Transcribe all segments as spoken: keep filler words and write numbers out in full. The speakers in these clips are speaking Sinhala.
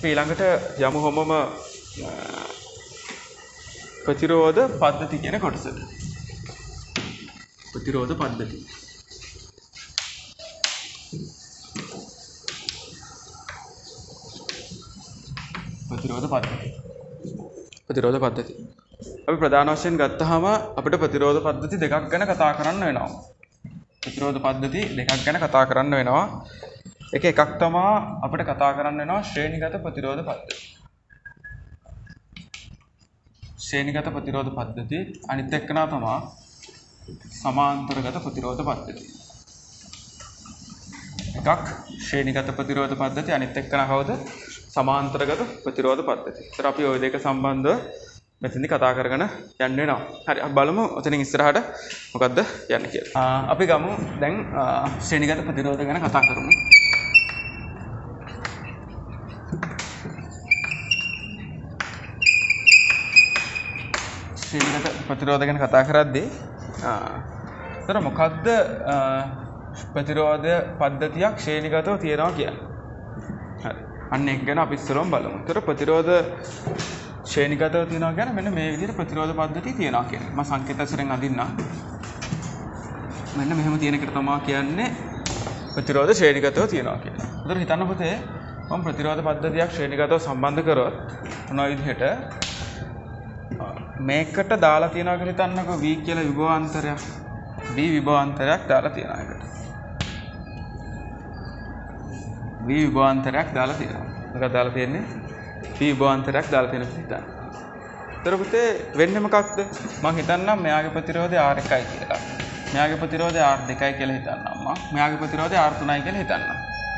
අපි ඊළඟට යමු හැමෝම ප්‍රතිරෝධ පද්ධති කියන කොටසට. ප්‍රතිරෝධ පද්ධති. ප්‍රතිරෝධ පද්ධති. ප්‍රතිරෝධ පද්ධති. අපි ප්‍රධාන වශයෙන් ගත්තාම අපිට ප්‍රතිරෝධ පද්ධති දෙකක් ගැන කතා කරන්න වෙනවා. ප්‍රතිරෝධ පද්ධති දෙකක් ගැන කතා කරන්න වෙනවා. එක එකක් තමයි අපිට කතා කරන්න වෙනවා ශ්‍රේණිගත ප්‍රතිරෝධ පද්ධති. ශ්‍රේණිගත ප්‍රතිරෝධ පද්ධති අනිත් එක්කනා තමයි සමාන්තරගත ප්‍රතිරෝධ පද්ධති. එකක් ශ්‍රේණිගත ප්‍රතිරෝධ පද්ධති අනිත් එක්කනා කවුද? සමාන්තරගත ප්‍රතිරෝධ පද්ධති. ඒතර අපි ওই දෙක සම්බන්ධව මෙතනදි කතා කරගෙන යන්න වෙනවා. හරි අපි බලමු ඔතනින් ඉස්සරහට මොකද්ද යන්නේ කියලා. අපි ගමු දැන් ශ්‍රේණිගත ප්‍රතිරෝධ ගැන කතා කරමු. ශ්‍රේණිගත ප්‍රතිරෝධ ගැන කතා කරද්දී ඒතර මොකද්ද ප්‍රතිරෝධ පද්ධතියක් ශ්‍රේණිගතව තියනවා කියන්නේ. හරි. අන්න ඒක ගැන අපි ඉස්සරහම බලමු. ඒතර ප්‍රතිරෝධ ශ්‍රේණිගතව තියනවා කියන්නේ මෙන්න මේ විදිහට ප්‍රතිරෝධ පද්ධතිය තියනවා කියන්නේ. මම සංකේත වශයෙන් අඳින්නම්. මෙන්න මෙහෙම තියෙන එකට තමයි කියන්නේ ප්‍රතිරෝධ ශ්‍රේණිගතව තියනවා කියන්නේ. ඒතර හිතන්න පුතේ මම ප්‍රතිරෝධ පද්ධතියක් ශ්‍රේණිගතව සම්බන්ධ කරොත් මොන විදිහට මේකට දාලා තියනවා කියලා හිතන්නකෝ v කියලා විභවාන්තරයක් v විභවාන්තරයක් දාලා තියනවා එකට. v විභවාන්තරයක් දාලා තියෙනවා. මොකක්ද දාලා තියෙන්නේ? v විභවාන්තරයක් දාලා තියෙන පිටා. ඒතර පුතේ වෙන්නේ මොකක්ද? මම හිතන්නම් මෙයාගේ ප්‍රතිරෝධය R එකයි කියලා. මෙයාගේ ප්‍රතිරෝධය R දෙකයි කියලා හිතන්නම් මම. මෙයාගේ ප්‍රතිරෝධය R තුනයි කියලා හිතන්නම්.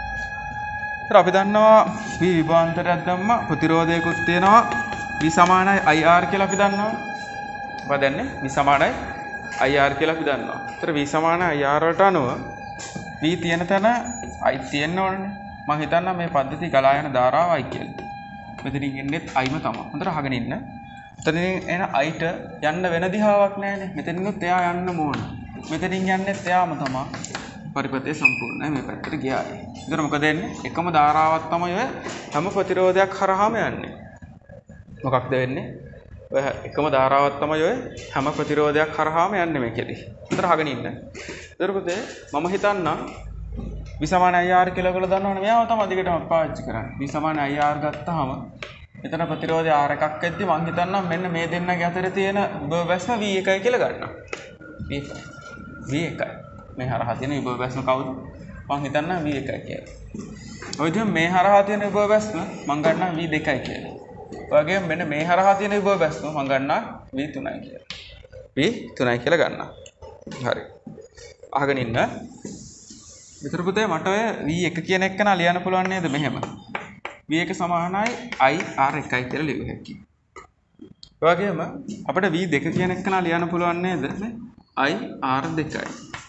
ඒතර අපි දන්නවා v විභවාන්තරයක් දැම්ම ප්‍රතිරෝධයකුත් තියෙනවා v සමානයි ir කියලා අපි දන්නවා. මොකද දන්නේ? v සමානයි ir කියලා අපි දන්නවා. ඒතර v සමානයි ir වලට අනුව v තියෙන තැන i තියෙන්න ඕනේ. මම හිතන්නම් මේ පද්ධතිය ගලා යන ධාරාවයි කියලා. මෙතනින් එන්නේත් iම තමයි. හොඳට අහගෙන ඉන්න. එතනින් එන iට යන්න වෙන දිහාවක් නැහැනේ. මෙතනින්ුත් එයා යන්න ඕන. මෙතනින් යන්නේත් එයාම තමයි. පරිපථය සම්පූර්ණයි මේ පැත්තට ගියායි. ඒතර මොකද වෙන්නේ? එකම ධාරාවක් තමයි ඔය හැම ප්‍රතිරෝධයක් හරහාම යන්නේ. මොකක්ද වෙන්නේ? ඔය එකම ධාරාවක් තමයි ඔය හැම ප්‍රතිරෝධයක් හරහාම යන්නේ මේකෙදි. හොඳට අහගෙන ඉන්න. ඒතර පුතේ මම හිතන්නම් v සමාන ir කියලා ඔයගොල්ලෝ දන්නවනේ මෙයාව තමයි දිගටම පාවිච්චි කරන්නේ. v සමාන ir ගත්තාම එතන ප්‍රතිරෝධය r එකක් ඇද්දි මම හිතන්නම් මෙන්න මේ දෙන්නගේ අතර තියෙන විභව බැස්ම v එකයි කියලා ගන්නවා. v එකයි. v එකයි. මේ හරහා තියෙන විභව බැස්ම කවුද? මම හිතන්නම් v එකයි කියලා. ඔය විදිහ මේ හරහා තියෙන විභව බැස්ම මම ගන්නම් v දෙකයි කියලා. ඔය වගේම මෙන්න මේ හරහා තියෙන විභව බැස්ම මම ගන්නවා v තුනයි කියලා. v තුනයි කියලා ගන්නවා. හරි. අහගෙන ඉන්න. විතර පුතේ මට ඔය v එක කියන එක නා ලියන්න පුළුවන් නේද මෙහෙම. v එක සමානයි i r එකයි කියලා ලියුව හැකියි. ඒ වගේම අපිට v දෙක කියන එක නා ලියන්න පුළුවන් නේද i r දෙකයි.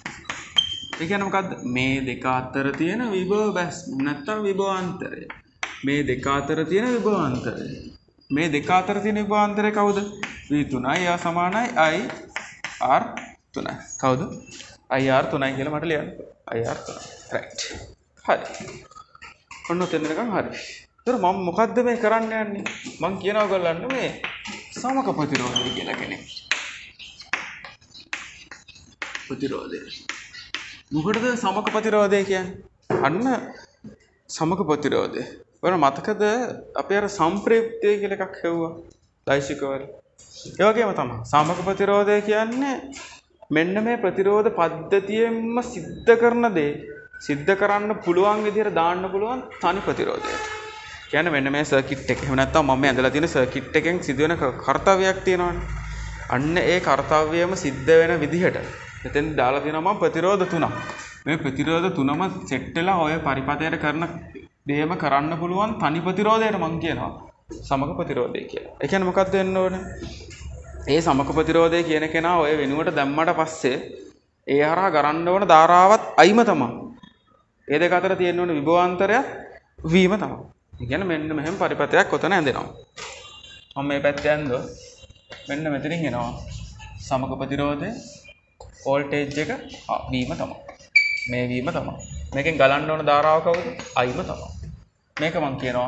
ඒ කියන්නේ මොකද්ද? මේ දෙක අතර තියෙන විභව බැස්ම නැත්නම් විභවාන්තරය. මේ දෙක අතර තියෙන විභවාන්තරය. මේ දෙක අතර තියෙන විභවාන්තරය කවුද? v තුනයි එයා සමානයි i r තුනයි. කවුද? i r තුනයි කියලා මට ලියන්න. i r තුනයි. right. හරි. ඔන්න ඔතන නිකන් හරි. ඒතර මම මොකද්ද මේ කරන්න යන්නේ? මම කියනවා ඔයගොල්ලන්ට මේ සමක ප්‍රතිරෝධය කියලා කෙනෙක්. ප්‍රතිරෝධය. මොකටද සමක ප්‍රතිරෝධය කියන්නේ? අන්න සමක ප්‍රතිරෝධය. ඔයාලා මතකද අපි අර සම්ප්‍රයුක්තය කියලා එකක් හෙව්වා ලයිසිකවල. ඒ වගේම තමයි සමක ප්‍රතිරෝධය කියන්නේ මෙන්න මේ ප්‍රතිරෝධ පද්ධතියෙන්ම සිද්ධ කරන දේ සිද්ධ කරන්න පුළුවන් විදිහට දාන්න පුළුවන් තනි ප්‍රතිරෝධයක්. කියන්නේ මෙන්න මේ සර්කිට් එක. එහෙම නැත්නම් මම මේ ඇඳලා තියෙන සර්කිට් එකෙන් සිදුවෙන කාර්යයක් තියෙනවානේ. අන්න ඒ කාර්යයම සිද්ධ වෙන විදිහට මෙතෙන් දාලා තියෙනවා මම ප්‍රතිරෝධ තුනක්. මේ ප්‍රතිරෝධ තුනම සෙට් වෙලා ඔය පරිපථයට කරන දේම කරන්න පුළුවන් තනි ප්‍රතිරෝධයට මම කියනවා සමක ප්‍රතිරෝධය කියලා. ඒ කියන්නේ මොකක්ද වෙන්න ඕනේ? ඒ සමක ප්‍රතිරෝධය කියන කෙනා ඔය වෙනුවට දැම්මට පස්සේ ඒ හරහා ගරන්න ඕන ධාරාවත් අයිම තමයි. ඒ දෙක අතර තියෙන ඕන විභවාන්තරයක් වීම තමයි. ඒ කියන්නේ මෙන්න මෙහෙම පරිපථයක් ඔතන ඇඳෙනවා. මම මේ පැත්තේ ඇඳුවා. මෙන්න මෙතනින් එනවා සමක ප්‍රතිරෝධය වෝල්ටේජ් එක වීම තමයි. මේ වීම තමයි. මේකෙන් ගලන්න ඕන ධාරාව කවුද? අයිම තමයි. මේක මම කියනවා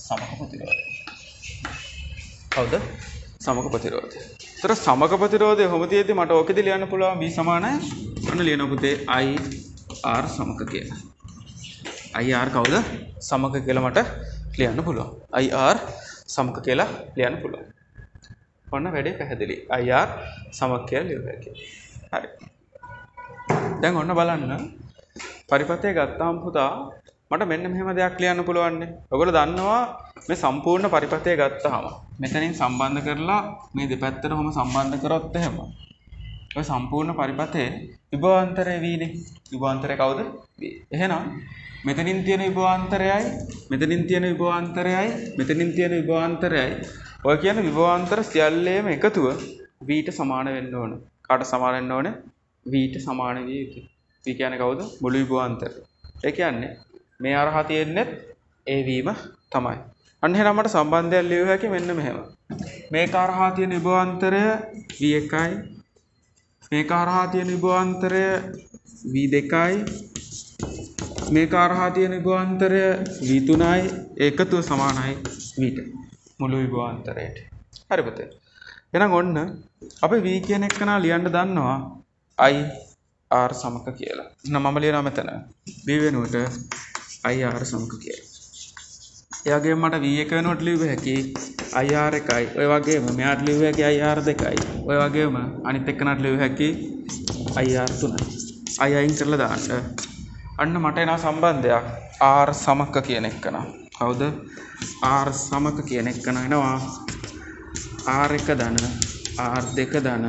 සමක ප්‍රතිරෝධය. හවුද? සමක ප්‍රතිරෝධය. ඒතර සමක ප්‍රතිරෝධය කොහොම තියෙද්දි මට ඕකෙදි ලියන්න පුළුවන් V සමානයි අන්න ලියන පුතේ I R සමක කියලා. I R කවුද? සමක කියලා මට ලියන්න පුළුවන්. I R සමක කියලා ලියන්න පුළුවන්. ඔන්න වැඩේ පැහැදිලි. I R සමක කියලා ලියුවා හැකියි. හරි. දැන් ඔන්න බලන්න පරිපථය ගත්තාම පුතා මට මෙන්න මෙහෙම දෙයක් ලියන්න පුළුවන් නේ. ඔයගොල්ලෝ දන්නවා මේ සම්පූර්ණ පරිපථය ගත්තාම මෙතනින් සම්බන්ධ කරලා මේ දෙපැත්තටම සම්බන්ධ කරොත් එහෙම ඔය සම්පූර්ණ පරිපථයේ විභවාන්තරය V නේ. විභවාන්තරය කවුද? V. එහෙනම් මෙතනින් තියෙන විභවාන්තරයයි මෙතනින් තියෙන විභවාන්තරයයි මෙතනින් තියෙන විභවාන්තරයයි ඔය කියන විභවාන්තර සියල්ලේම එකතුව V ට සමාන වෙන්න ඕන. කාට සමාන වෙන්න ඕනේ? V ට සමාන විය යුතුයි. V කියන්නේ කවුද? මුළු විභවාන්තරය. ඒ කියන්නේ මේ අරහා තියෙන්නේ ඒ වීම තමයි. අන්න එහෙනම් මට සම්බන්ධයක් ලියුව හැකි මෙන්න මෙහෙම. මේක අරහා තියෙන විභවාන්තරය V එකයි. මේක අරහා තියෙන විභවාන්තරය V දෙකයි. මේක අරහා තියෙන විභවාන්තරය V තුනයි. ඒකතුව සමානයි V ට. මුළු විභවාන්තරයට. හරි පුතේ. එහෙනම් ඔන්න අපි V කියන එක නා ලියන්න දන්නවා I R සමක කියලා. එහෙනම් මම ලියනවා මෙතන V වෙනුවට I R සමක කියලා. ඒ වගේම මට V එක වෙනුවට ලියුව හැකි I R එකයි. ඔය වගේම මෙයාට ලියුව හැකි I R දෙකයි. ඔය වගේම අනිත් එක්කනට ලියුව හැකි I R තුනයි. I අයින් කරලා දාන්න. අන්න මට එනවා සම්බන්ධයක් R සමක කියන එක නා. කවුද? R සමක කියන එක නා එනවා R එක ධන R දෙක ධන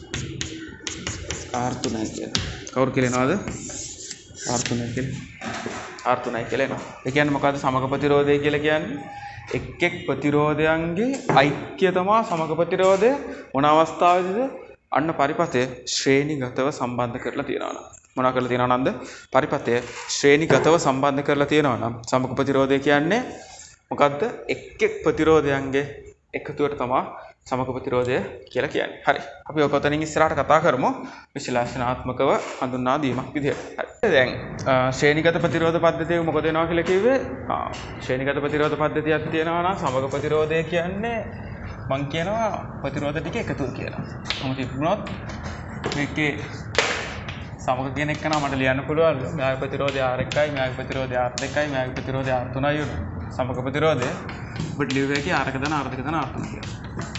R තුනයි කියලා. කවුරු කියලා එනවද? R තුනයි කියලා. R තුනයි කියලා එනවා. ඒ කියන්නේ මොකද්ද සමක ප්‍රතිරෝධය කියලා කියන්නේ? එක් එක් ප්‍රතිරෝධයන්ගේ ඓක්‍ය තමයි සමක ප්‍රතිරෝධය. මොන අවස්ථාවේදීද? අන්න පරිපථය ශ්‍රේණිගතව සම්බන්ධ කරලා තියනවා නම්. මොනවා කරලා තියනවා නන්ද? පරිපථය ශ්‍රේණිගතව සම්බන්ධ කරලා තියනවා නම් සමක ප්‍රතිරෝධය කියන්නේ මොකද්ද? එක් එක් ප්‍රතිරෝධයන්ගේ එකතුවට තමයි සමක ප්‍රතිරෝධය කියලා කියන්නේ. හරි. අපි ඔක ඔතනින් ඉස්සරහට කතා කරමු විශ්ලේෂණාත්මකව හඳුන්වා දීමක් විදිහට. හරි. දැන් ශ්‍රේණිගත ප්‍රතිරෝධ පද්ධතිය මොකද වෙනවා කියලා කිව්වේ? ආ ශ්‍රේණිගත ප්‍රතිරෝධ පද්ධතියක් තියෙනවා නම් සමක ප්‍රතිරෝධය කියන්නේ මං කියනවා ප්‍රතිරෝධ ටික එකතු කියලා. මොකද තිබුණොත් මේකේ සමක කියන එක නම් මට ලියන්න පුළුවන්. මෙයාගේ ප්‍රතිරෝධය R එකයි, මෙයාගේ ප්‍රතිරෝධය R දෙකයි, මෙයාගේ ප්‍රතිරෝධය R තුනයි උන. සමක ප්‍රතිරෝධය ඔබට ලියුවේ කි R එක දන R දෙක දන R තුන කියලා.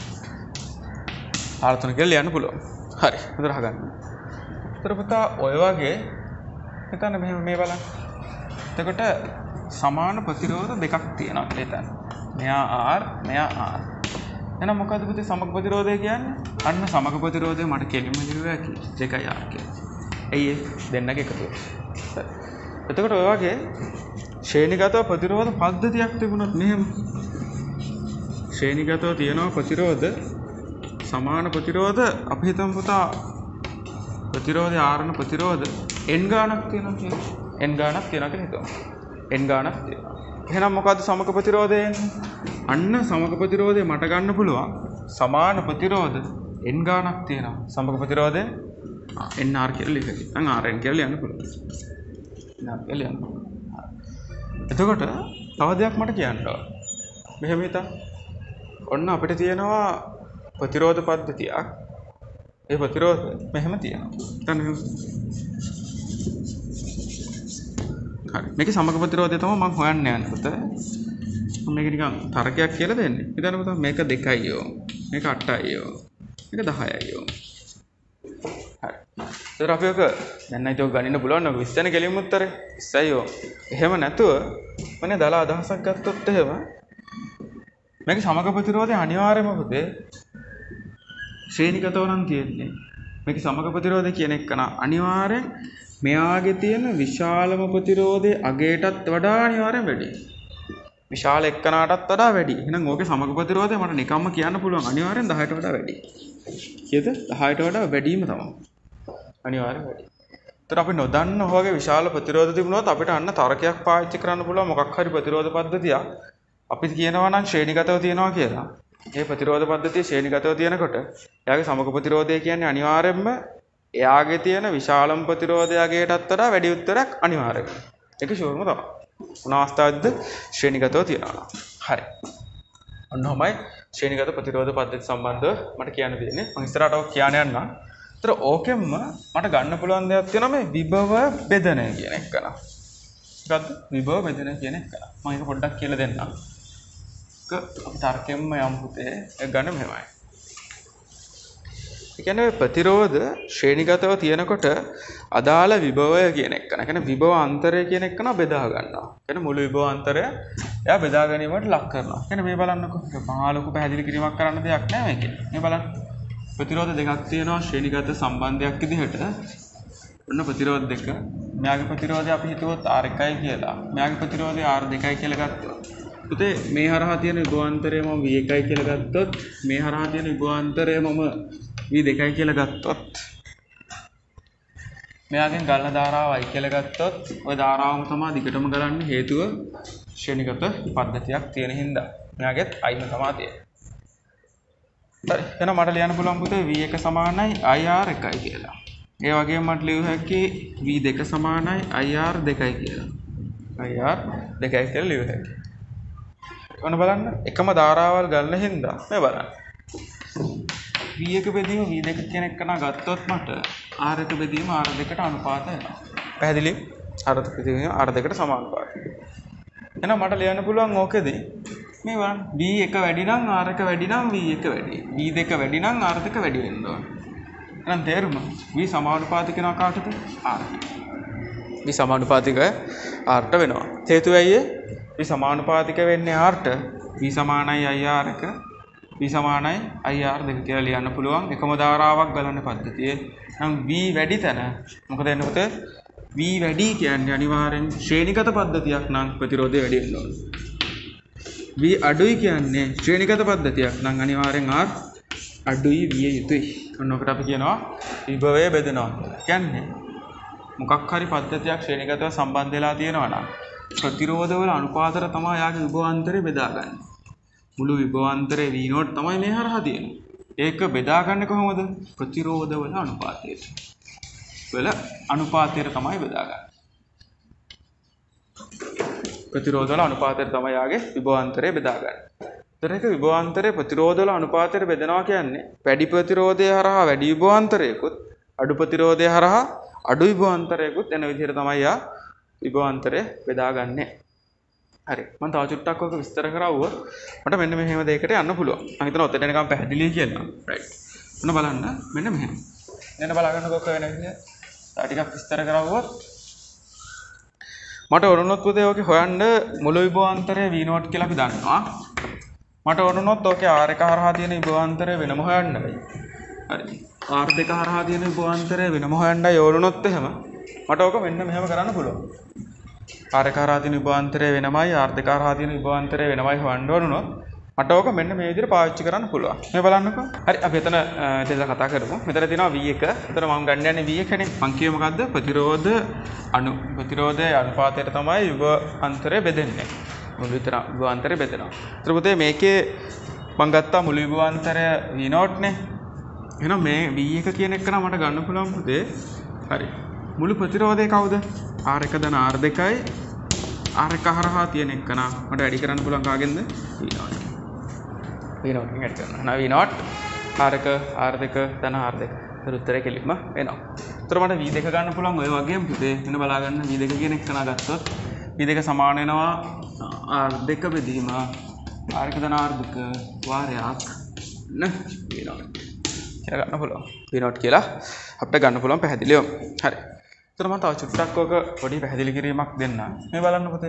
R තුන කියලා ලියන්න පුළුවන්. හරි. හොඳට අහගන්න. ඒතර පුතා ඔය වගේ හිතන්න මෙහෙම මේ බලන්න. එතකොට සමාන ප්‍රතිරෝධ දෙකක් තියෙනවා කියලා හිතන්න. මෙයා R, මෙයා R. එහෙනම් මොකද්ද පුතේ සමක ප්‍රතිරෝධය කියන්නේ? අන්න සමක ප්‍රතිරෝධය මට කෙලින්ම ලියුවා කි දෙකයි R කියලා. එයි දෙන්නගේ එකතුව. හරි. එතකොට ඔය වගේ ශ්‍රේණිගතව ප්‍රතිරෝධ පද්ධතියක් තිබුණොත් මෙහෙම ශ්‍රේණිගතව තියෙනවා ප්‍රතිරෝධ සමාන ප්‍රතිරෝධ අපි හිතමු පුතා ප්‍රතිරෝධය ආරණ ප්‍රතිරෝධ n ගාණක් තියෙනවා කියලා. n ගාණක් තියෙනවා කියලා හිතමු. n ගාණක් තියෙනවා. එහෙනම් මොකද්ද සමක ප්‍රතිරෝධය? අන්න සමක ප්‍රතිරෝධය මට ගන්න පුළුවන් සමාන ප්‍රතිරෝධ n ගාණක් තියෙනවා. සමක ප්‍රතිරෝධය nr කියලා ලියන්න. දැන් rn කියලා ලියන්න පුළුවන්. nr කියලා ලියන්න. එතකොට තව දෙයක් මට කියන්න ඕන. මෙහෙම හිතා. ඔන්න අපිට තියෙනවා ප්‍රතිරෝධ පද්ධතියක්. ඒ ප්‍රතිරෝධ මෙහෙම තියෙනවා. දැන් මෙහෙම. හරි. මේකේ සමග ප්‍රතිරෝධය තමයි මම හොයන්න යන්නේ පුතේ. මම මේක නිකන් තර්කයක් කියලා දෙන්නේ. හිතන්න පුතා මේක දෙකයි යෝ. මේක අටයි යෝ. මේක දහයයි යෝ. හරි. ඒතර අපි ඔක දැන් නම් ඒක ගණින්න පුළුවන් නේද? විස්ස වෙන කෙලින්ම උත්තරේ. විස්සයි යෝ. එහෙම නැතුව මනේ දලා අදහසක් ගත්තොත් එහෙම මේක සමග ප්‍රතිරෝධය අනිවාර්යම පුතේ ශ්‍රේණිගතව නම් තියෙන්නේ. මේක සමග ප්‍රතිරෝධය කියන එක නා අනිවාර්යෙන් මෙයාගේ තියෙන විශාලම ප්‍රතිරෝධයේ අගයටත් වඩා අනිවාර්යෙන් වැඩි. විශාල එක්කනටත් වඩා වැඩි. එහෙනම් ඕකේ සමග ප්‍රතිරෝධය මට නිකම්ම කියන්න පුළුවන් අනිවාර්යෙන් දහයට වඩා වැඩි. කීයද? දහයට වඩා වැඩිම තමයි. අනිවාර්යෙන් වැඩි. ඒතර අපි නොදන්න හොගේ විශාල ප්‍රතිරෝධ තිබුණොත් අපිට අන්න තර්කයක් පාවිච්චි කරන්න පුළුවන් මොකක් හරි ප්‍රතිරෝධ පද්ධතියක්. අපි කියනවා නම් ශ්‍රේණිගතව තියනවා කියලා. මේ ප්‍රතිරෝධ පද්ධතිය ශ්‍රේණිගතව තියෙනකොට එයාගේ සමග ප්‍රතිරෝධය කියන්නේ අනිවාර්යයෙන්ම එයාගේ තියෙන විශාලම ප්‍රතිරෝධයකටත් වඩා වැඩි උත්තරයක් අනිවාර්යයි. ඒක ෂුවර්ම තමයි. මොන අවස්ථාවේද ශ්‍රේණිගතව තියනවා. හරි. ඔන්න ඔහමයි ශ්‍රේණිගත ප්‍රතිරෝධ පද්ධති සම්බන්ධව මට කියන්න තියෙන්නේ. මම ඉස්සරහට ඔක කියන්න යන්නම්. ඒතර ඕකෙම්ම මට ගන්න පුළුවන් දෙයක් තියෙනවා මේ විභව බෙදනය කියන එක කරා. මොකද්ද? විභව බෙදනය කියන එක කරා. මම ඒක පොඩ්ඩක් කියලා දෙන්නම්. ඒක අපි තර්කයෙන්ම යමු පුතේ. ඒක ගන්න මෙහෙමයි. ඒ කියන්නේ ප්‍රතිරෝධ ශ්‍රේණිගතව තියෙනකොට අදාළ විභවය කියන එක කරා. ඒ කියන්නේ විභව අන්තරය කියන එක කරා බෙදා ගන්නවා. ඒ කියන්නේ මුළු විභව අන්තරය එයා බෙදා ගැනීමට ලක් කරනවා. ඒ කියන්නේ මේ බලන්නකෝ. ඒක මහා ලොකු පැහැදිලි කිරීමක් කරන්න දෙයක් නෑ මේකේ. මේ බලන්න. ප්‍රතිරෝධ දෙකක් තියෙනවා ශ්‍රේණිගත සම්බන්ධයක් විදිහට. ඔන්න ප්‍රතිරෝධ දෙක. මෙයාගේ ප්‍රතිරෝධය අපි හිතුවොත් ආර් එකයි කියලා. මෙයාගේ ප්‍රතිරෝධය ආර් දෙකයි කියලා ගත්තොත්. පුතේ මේ හරහා තියෙන විභවාන්තරය මම වී එකයි කියලා ගත්තොත්, මේ හරහා තියෙන විභවාන්තරය මම වී දෙකයි කියලා ගත්තොත්, මෙයාගෙන් ගලන ධාරාවයි කියලා ගත්තොත්, ওই ධාරාවම තමයි දිගටම ගලන්නේ. හේතුව ශ්‍රේණිගත පද්ධතියක් තියෙන හින්දා. මෙයාගෙත් අයිම තමයි තියෙන්නේ. හරි. එහෙනම් මට ලියන්න පුළුවන් පුතේ වී එක සමානයි අයි ආර් එකයි කියලා. ඒ වගේම මට ලියු හැකි වී දෙක සමානයි අයි ආර් දෙකයි කියලා. අයි ආර් දෙකයි කියලා ලියු හැකි. ඔන්න බලන්න එකම ධාරාවල් ගන්න හින්දා මේ බලන්න. වී එක බෙදීම වී දෙක කියන එක නා ගත්තොත් මට ආර් එක බෙදීම ආර් දෙකට අනුපාත වෙනවා. පැහැදිලි? ආර් දෙක බෙදීම ආර් දෙකට සමානුපාතයි. එහෙනම් මට ලියන්න පුළුවන් ඕකේදී මේ බලන්න වී එක වැඩි නම් ආර් එක වැඩි නම් වී එක වැඩි. වී දෙක වැඩි නම් ආර් දෙක වැඩි වෙන්න ඕන. එහෙනම් තේරුම වී සමානුපාතික වෙනවා කාටද? ආර්. වී සමානුපාතික ආර්ට වෙනවා. හේතුව ඇයි ඒ? වී සමානුපාතික වෙන්නේ ආර්ට. වී සමානයි අයි ආර් එක. වී සමානයි අයි ආර් දෙක කියලා ලියන්න පුළුවන් එකම ධාරාවක් ගලන පද්ධතියේ. නම් වී වැඩි තැන මොකද වෙන්නේ පුතේ? වී වැඩි කියන්නේ අනිවාර්යෙන් ශ්‍රේණිගත පද්ධතියක් නම් ප්‍රතිරෝධය වැඩි වෙන්න ඕන. වී අඩුයි කියන්නේ ශ්‍රේණිගත පද්ධතියක් නම් අනිවාර්යෙන් ආර් අඩුයි විය යුතුයි. ඔන්නකට අපි කියනවා විභවය බෙදනවා. කියන්නේ මොකක් හරි පද්ධතියක් ශ්‍රේණිගතව සම්බන්ධ වෙලා තියෙනවා නම් ප්‍රතිරෝධවල අනුපාතර තමයි යාගේ විභවාන්තරය බෙදාගන්නේ. මුළු විභවාන්තරයේ V නෝට් තමයි මේ හරහා තියෙන්නේ. ඒක බෙදාගන්නේ කොහොමද? ප්‍රතිරෝධවල අනුපාතයට. වල අනුපාතයට තමයි බෙදාගන්නේ. ප්‍රතිරෝධවල අනුපාතයට තමයි යාගේ විභවාන්තරය බෙදාගන්නේ. ඒතර එක විභවාන්තරයේ ප්‍රතිරෝධවල අනුපාතයට බෙදනවා කියන්නේ වැඩි ප්‍රතිරෝධය හරහා වැඩි විභවාන්තරයකුත් අඩු ප්‍රතිරෝධය හරහා අඩු විභවාන්තරයකුත් එන විදිහට තමයි යා විභවාන්තරය බෙදාගන්නේ. හරි. මම තව චුට්ටක් ඔක විස්තර කරවුවොත් මට මෙන්න මෙහෙම දෙයකට යන්න පුළුවන්. මම හිතනවා ඔතන නිකන් පැහැදිලි කියලා. රයිට්. ඔන්න බලන්න මෙන්න මෙහෙම. එන්න බලගන්නකො ඔක වෙන විදිහ. තව ටිකක් විස්තර කරවුවොත් මට ඕනොත් පුතේ ඔකේ හොයන්න මුළු විභවාන්තරය V නෝට් කියලා අපි දන්නවා. මට ඕනොත් ඔකේ ආර් එක හරහා තියෙන විභවාන්තරය වෙනම හොයන්න බෑ. හරි. ආර් දෙක හරහා තියෙන විභවාන්තරය වෙනම හොයන්නයි ඕනොත් එහෙම මට ඔක මෙන්න මෙහෙම කරන්න පුළුවන්. ආර් එක හරහා තියෙන විභවාන්තරය වෙනමයි ආර් දෙක හරහා තියෙන විභවාන්තරය වෙනමයි හොයන්න ඕනොත් මට ඔක මෙන්න මේ විදිහට පාවිච්චි කරන්න පුළුවන්. මේ බලන්නකෝ. හරි අපි එතන දෙයක් කතා කරමු. මෙතන තියෙනවා V එක. එතන මම ගන්න යන්නේ V එකනේ. මං කියේ මොකද්ද? ප්‍රතිරෝධ අණු ප්‍රතිරෝධයේ අනුපාතයට තමයි විභවාන්තරය බෙදෙන්නේ. මුළු විතර විභවාන්තරය බෙදෙනවා. ඒතර පුතේ මේකේ මං ගත්තා මුළු විභවාන්තරය V නෝට් නේ. එහෙනම් මේ V එක කියන එක නම් මට ගන්න පුළුවන් පුතේ. හරි. මුළු ප්‍රතිරෝධය කවුද? ආර් එක දන ආර් දෙකයි ආර් එක හරහා තියෙන එක නා මට වැඩි කරන්න පුළුවන් කාගෙන්ද? V naught. V නෝට් එකෙන් වැඩි කරනවා. now V නෝට් ආර් එක ආර් දෙක දන ආර් දෙක. ඒතර උත්තරය කෙලින්ම වෙනවා. ඒතර මට V දෙක ගන්න පුළුවන් ඔය වගේම පුතේ. මෙන්න බලා ගන්න V දෙක කියන එක නා ගත්තොත් V දෙක සමාන වෙනවා ආර් දෙක බෙදීම ආර් එක දන ආර් දෙක වාරයක් නේ V නෝට්. කියලා ගන්න පුළුවන්. V නෝට් කියලා අපිට ගන්න පුළුවන් පැහැදිලිවම. හරි. එතන මම තව චුට්ටක් ඔක පොඩි පැහැදිලි කිරීමක් දෙන්න. මේ බලන්න පුතේ.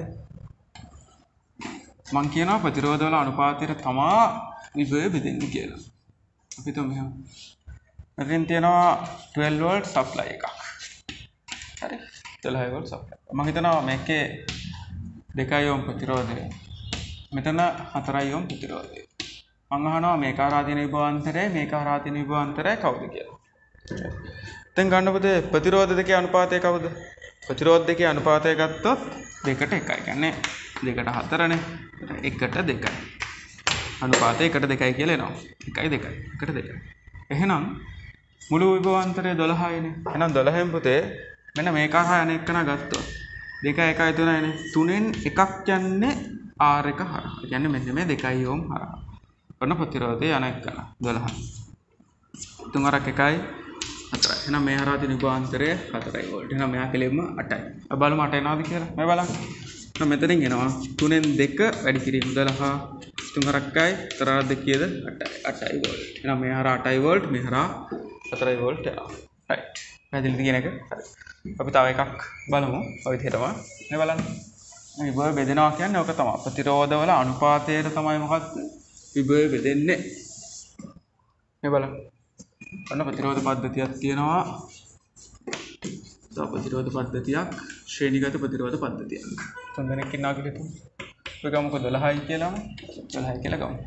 මම කියනවා ප්‍රතිරෝධවල අනුපාතයට තමා විභවය බෙදෙන්නේ කියලා. අපි හිතමු මෙහෙම. මෙතෙන් තියෙනවා twelve volt supply එකක්. හරි. twelve volt supply. මම හිතනවා මේකේ දෙකයි ohm ප්‍රතිරෝධය. මෙතන හතරයි ohm ප්‍රතිරෝධය. මම අහනවා මේක හරහා තියෙන විභවාන්තරය මේක හරහා තියෙන විභවාන්තරය කවුද කියලා. දැන් ගන්න පුතේ ප්‍රතිරෝධ දෙකේ අනුපාතය කවුද? ප්‍රතිරෝධ දෙකේ අනුපාතය ගත්තොත් දෙකට එකයි. කියන්නේ දෙකට හතරනේ. එකට දෙකයි. අනුපාතය එකට දෙකයි කියලා එනවා. එකයි දෙකයි. එකට දෙකයි. එහෙනම් මුළු විභවාන්තරය දොළහයිනේ. එහෙනම් දොළහෙන් පුතේ මෙන්න මේක හරහා යන එක නා ගත්තොත් දෙක එකයි තුනයිනේ. තුනෙන් එකක් යන්නේ R එක හරහා. ඒ කියන්නේ මෙන්න මේ දෙකයි ඕම් හරහා. ඔන්න ප්‍රතිරෝධය යන එක දොළහ. තුන් හරක් එකයි හතරයි. එහෙනම් මේ හරහා තියෙන විභවාන්තරය හතරයි වෝල්ට්. එහෙනම් මෙයා කෙලින්ම අටයි. අපි බලමු අට එනවද කියලා. මේ බලන්න. එහෙනම් මෙතනින් එනවා තුනෙන් දෙක වැඩි කිරීම දොළහ. තුන් හරක්යි හතර හරක් දෙක කීයද? අටයි. අටයි වෝල්ට්. එහෙනම් මේ හරහා අටයි වෝල්ට්, මේ හරහා හතරයි වෝල්ට් යනවා. රයිට්. පැහැදිලිද කියන එක? හරි. අපි තව එකක් බලමු. ඔය විදිහටම මේ බලන්න. මේ විභවය බෙදෙනවා කියන්නේ ඔක තමයි. ප්‍රතිරෝධවල අනුපාතයට තමයි මොකක්ද? විභවය බෙදෙන්නේ. මේ බලන්න. ඔන්න ප්‍රතිරෝධ පද්ධතියක් තියෙනවා. තව ප්‍රතිරෝධ පද්ධතියක්, ශ්‍රේණිගත ප්‍රතිරෝධ පද්ධතියක්. තුන් දෙනෙක් ඉන්නවා කියලා හිතමු. අපි ගමුකෝ දොළහයි කියලාම. දොළහයි කියලා ගමු.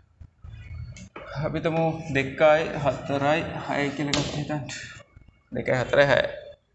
අපි තමු දෙකයි හතරයි හයයි කියලා ගත්තා හිතන්න. දෙකයි හතරයි හයයි.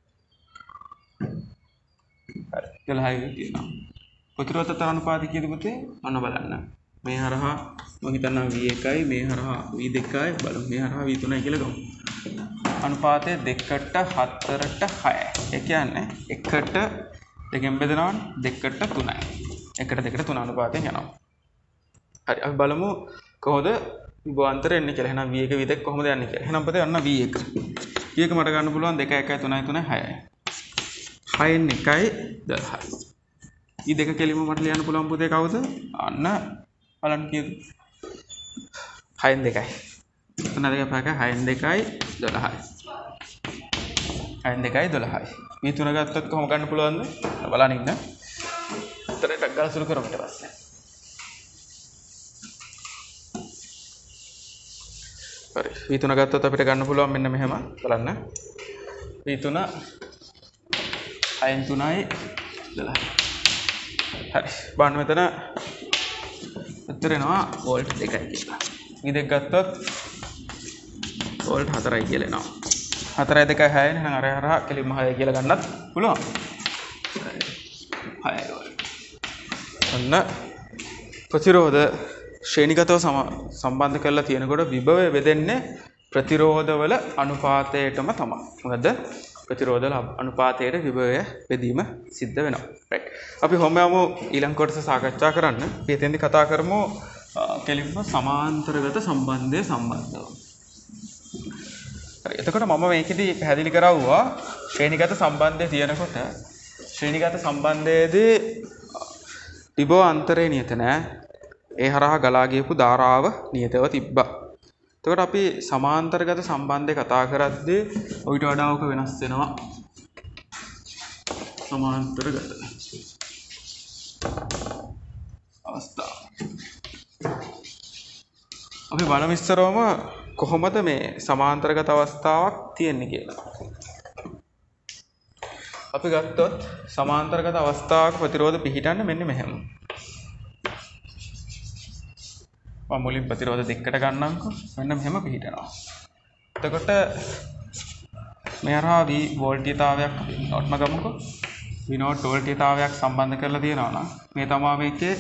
හරි. දොළහයි තියෙනවා. ප්‍රතිරෝධ තරණුපාතය කීයද පුතේ? අන්න බලන්න. මේ හරහා මම හිතනවා V එකයි, මේ හරහා V දෙකයි, බලමු මේ හරහා V තුනයි කියලා ගමු. අනුපාතය දෙකට හතරට හයයි. ඒ කියන්නේ එකට දෙකෙන් බෙදනවනේ දෙකට තුනයි. එකට දෙකට තුන අනුපාතයෙන් යනවා. හරි අපි බලමු කොහොමද විභවාන්තරය එන්නේ කියලා. එහෙනම් V එක V දෙක කොහොමද යන්නේ කියලා. එහෙනම් පුතේ අන්න V එක. V එක මට ගන්න පුළුවන් දෙකයි එකයි තුනයි තුනයි හයයි. හයෙන් එකයි දොළහයි. V දෙක කෙලින්ම මට ලියන්න පුළුවන් පුතේ කවුද? අන්න බලන්න කීයද? හයෙන් දෙකයි. තුන දෙක පහක හයෙන් දෙකයි දොළහයි. හයෙන් දෙකයි දොළහයි. මේ තුන ගත්තොත් කොහොම ගන්න පුළුවන්ද? බලන්න ඉන්න. උත්තරයට ගාලා සුළු කරමු ඊට පස්සේ. හරි. V තුන ගත්තොත් අපිට ගන්න පුළුවන් මෙන්න මෙහෙම බලන්න. V තුන හයෙන් තුනයි දොළහයි. හරි. බලන්න මෙතන උත්තර එනවා වෝල්ට් දෙකයි කියලා. V දෙක ගත්තොත් වෝල්ට් හතරයි කියලා එනවා. හතරයි දෙකයි හයයි එහෙනම් අර හරහා කෙලින්ම හයයි කියලා ගන්නත් පුළුවන්. හයයි වෝල්ට්. ඔන්න ප්‍රතිරෝධ ශ්‍රේණිගතව සම්බන්ධ කරලා තියෙනකොට විභවය බෙදෙන්නේ ප්‍රතිරෝධවල අනුපාතයටම තමයි. මොකද ප්‍රතිරෝධවල අනුපාතයට විභවය බෙදීම සිද්ධ වෙනවා. රයිට්. අපි හොමයම ඊළඟ කොටස සාකච්ඡා කරන්න. අපි එතෙන්දි කතා කරමු කෙලින්ම සමාන්තරගත සම්බන්ධය සම්බන්ධව. හරි. එතකොට මම මේකෙදි පැහැදිලි කරවුවා ශ්‍රේණිගත සම්බන්ධය තියෙනකොට ශ්‍රේණිගත සම්බන්ධයේදී විභව අන්තරය නියත නැහැ. ඒ හරහා ගලා ගියපු ධාරාව නියතව තිබ්බා. එතකොට අපි සමාන්තරගත සම්බන්ධය කතා කරද්දී ඔයිට වඩා ඔක වෙනස් වෙනවා. සමාන්තරගත අවස්ථාව. අපි බලමු ඉස්සරවම කොහොමද මේ සමාන්තරගත අවස්ථාවක් තියෙන්නේ කියලා. අපි ගත්තොත් සමාන්තරගත අවස්ථාවක ප්‍රතිරෝධ පිහිටන්නේ මෙන්න මෙහෙම. මම මුලින් ප්‍රතිරෝධ දෙකකට ගන්නම්කෝ. මෙන්න මෙහෙම පිහිටනවා. එතකොට මේ හරහා V වෝල්ටීයතාවයක් නෝට්ම ගමුකෝ. V නෝට් වෝල්ටීයතාවයක් සම්බන්ධ කරලා තියෙනවා නම් මේ තමයි මේකේ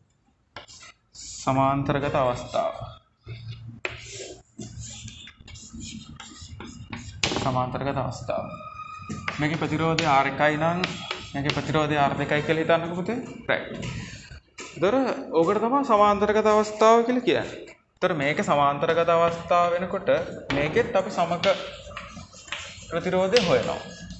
සමාන්තරගත අවස්ථාව. සමාන්තරගත අවස්ථාව. මේකේ ප්‍රතිරෝධය R එකයි නම් මේකේ ප්‍රතිරෝධය R දෙකයි කියලා හිතන්නකෝ පුතේ. රයිට්. ඒතර ඕකට තමයි සමාන්තරගත අවස්ථාව කියලා කියන්නේ. ඒතර මේක සමාන්තරගත අවස්ථාව වෙනකොට මේකෙත් අපි සමක ප්‍රතිරෝධය හොයනවා.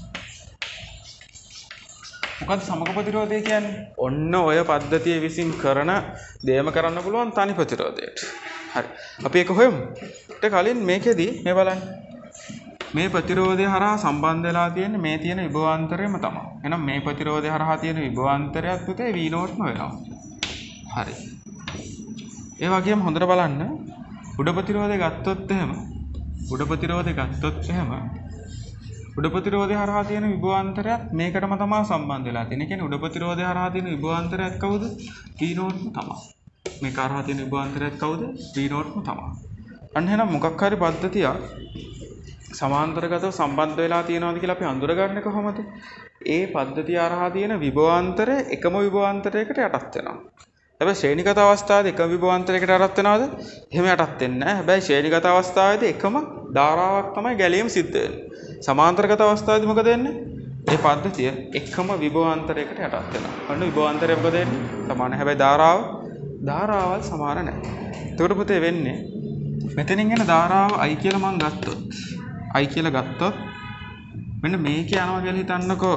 මොකද්ද සමක ප්‍රතිරෝධය කියන්නේ? ඔන්න ඔය පද්ධතිය විසින් කරන දේම කරන්න පුළුවන් තනි ප්‍රතිරෝධයට. හරි. අපි ඒක හොයමු. ඊට කලින් මේකෙදි මේ බලන්න. මේ ප්‍රතිරෝධය හරහා සම්බන්ධ වෙලා තියෙන්නේ මේ තියෙන විභවාන්තරයම තමයි. එහෙනම් මේ ප්‍රතිරෝධය හරහා තියෙන විභවාන්තරයත් පුතේ V නෝට්ම වෙනවා. හරි. ඒ වගේම හොඳට බලන්න උඩ ප්‍රතිරෝධය ගත්තොත් එහෙම උඩ ප්‍රතිරෝධය ගත්තොත් එහෙම උඩ ප්‍රතිරෝධය හරහා තියෙන විභවාන්තරයත් මේකටම තමයි සම්බන්ධ වෙලා තියෙන්නේ. ඒ කියන්නේ උඩ ප්‍රතිරෝධය හරහා තියෙන විභවාන්තරයත් කවුද? V නෝට්ම තමයි. මේක හරහා තියෙන විභවාන්තරයත් කවුද? V නෝට්ම තමයි. අන්න එහෙනම් මොකක් හරි පද්ධතියක් සමාන්තරගතව සම්බන්ධ වෙලා තියෙනවාද කියලා අපි අඳුරගන්නේ කොහොමද? ඒ පද්ධතිය හරහා තියෙන විභවාන්තරය එකම විභවාන්තරයකට යටත් වෙනවා. හැබැයි ශ්‍රේණිගත අවස්ථාවේදී එකම විභවාන්තරයකට යටත් වෙනවද? එහෙම යටත් වෙන්නේ නැහැ. හැබැයි ශ්‍රේණිගත අවස්ථාවේදී එකම ධාරාවක් තමයි ගැලීම සිද්ධ වෙන්නේ. සමාන්තරගත අවස්ථාවේදී මොකද වෙන්නේ? ඒ පද්ධතිය එකම විභවාන්තරයකට යටත් වෙනවා. අන්න විභවාන්තරය මොකද වෙන්නේ? සමාන. හැබැයි ධාරාව ධාරාවල් සමාන නැහැ. ඒකට පුතේ වෙන්නේ මෙතනින් එන ධාරාව I කියලා මම ගත්තොත් I කියලා ගත්තොත් මෙන්න මේක යනවා කියලා හිතන්නකෝ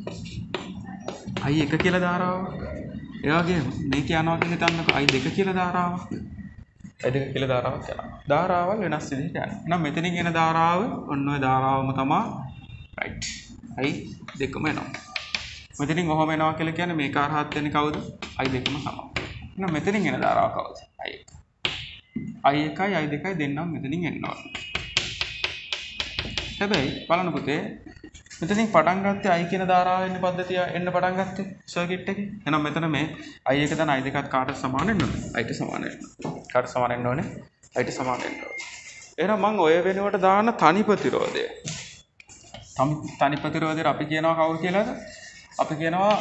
I එක කියලා ධාරාවක්. ඒ වගේම මේක යනවා කියලා හිතන්නකෝ I දෙක කියලා ධාරාවක්. I දෙක කියලා ධාරාවක් යනවා. ධාරාවල් වෙනස් විදිහට යනවා. එහෙනම් මෙතනින් එන ධාරාව ඔන්න ඔය ධාරාවම තමයි right. I දෙකම එනවා. මෙතනින් ඔහොම එනවා කියලා කියන්නේ මේක අරහත් වෙන්නේ කවුද? I දෙකම සමාන. එහෙනම් මෙතනින් එන ධාරාව කවුද? I එක. I එකයි I දෙකයි දෙන්නම මෙතනින් එනවා. හැබැයි බලන්න පුතේ මෙතනින් පටන් ගත්තේ I කියන ධාරාව එන්න පද්ධතිය එන්න පටන් ගත්තේ සර්කිට් එකේ. එහෙනම් මෙතන මේ I එක දන I දෙකත් කාට සමාන වෙන්න ඕනේ? I ට සමාන වෙන්න. කාට සමාන වෙන්න ඕනේ? I ට සමාන වෙන්න ඕනේ. එහෙනම් මම ඔය වෙනුවට දාන තනි ප්‍රතිරෝධය. තනි ප්‍රතිරෝධයට අපි කියනවා කවුරු කියලාද? අපි කියනවා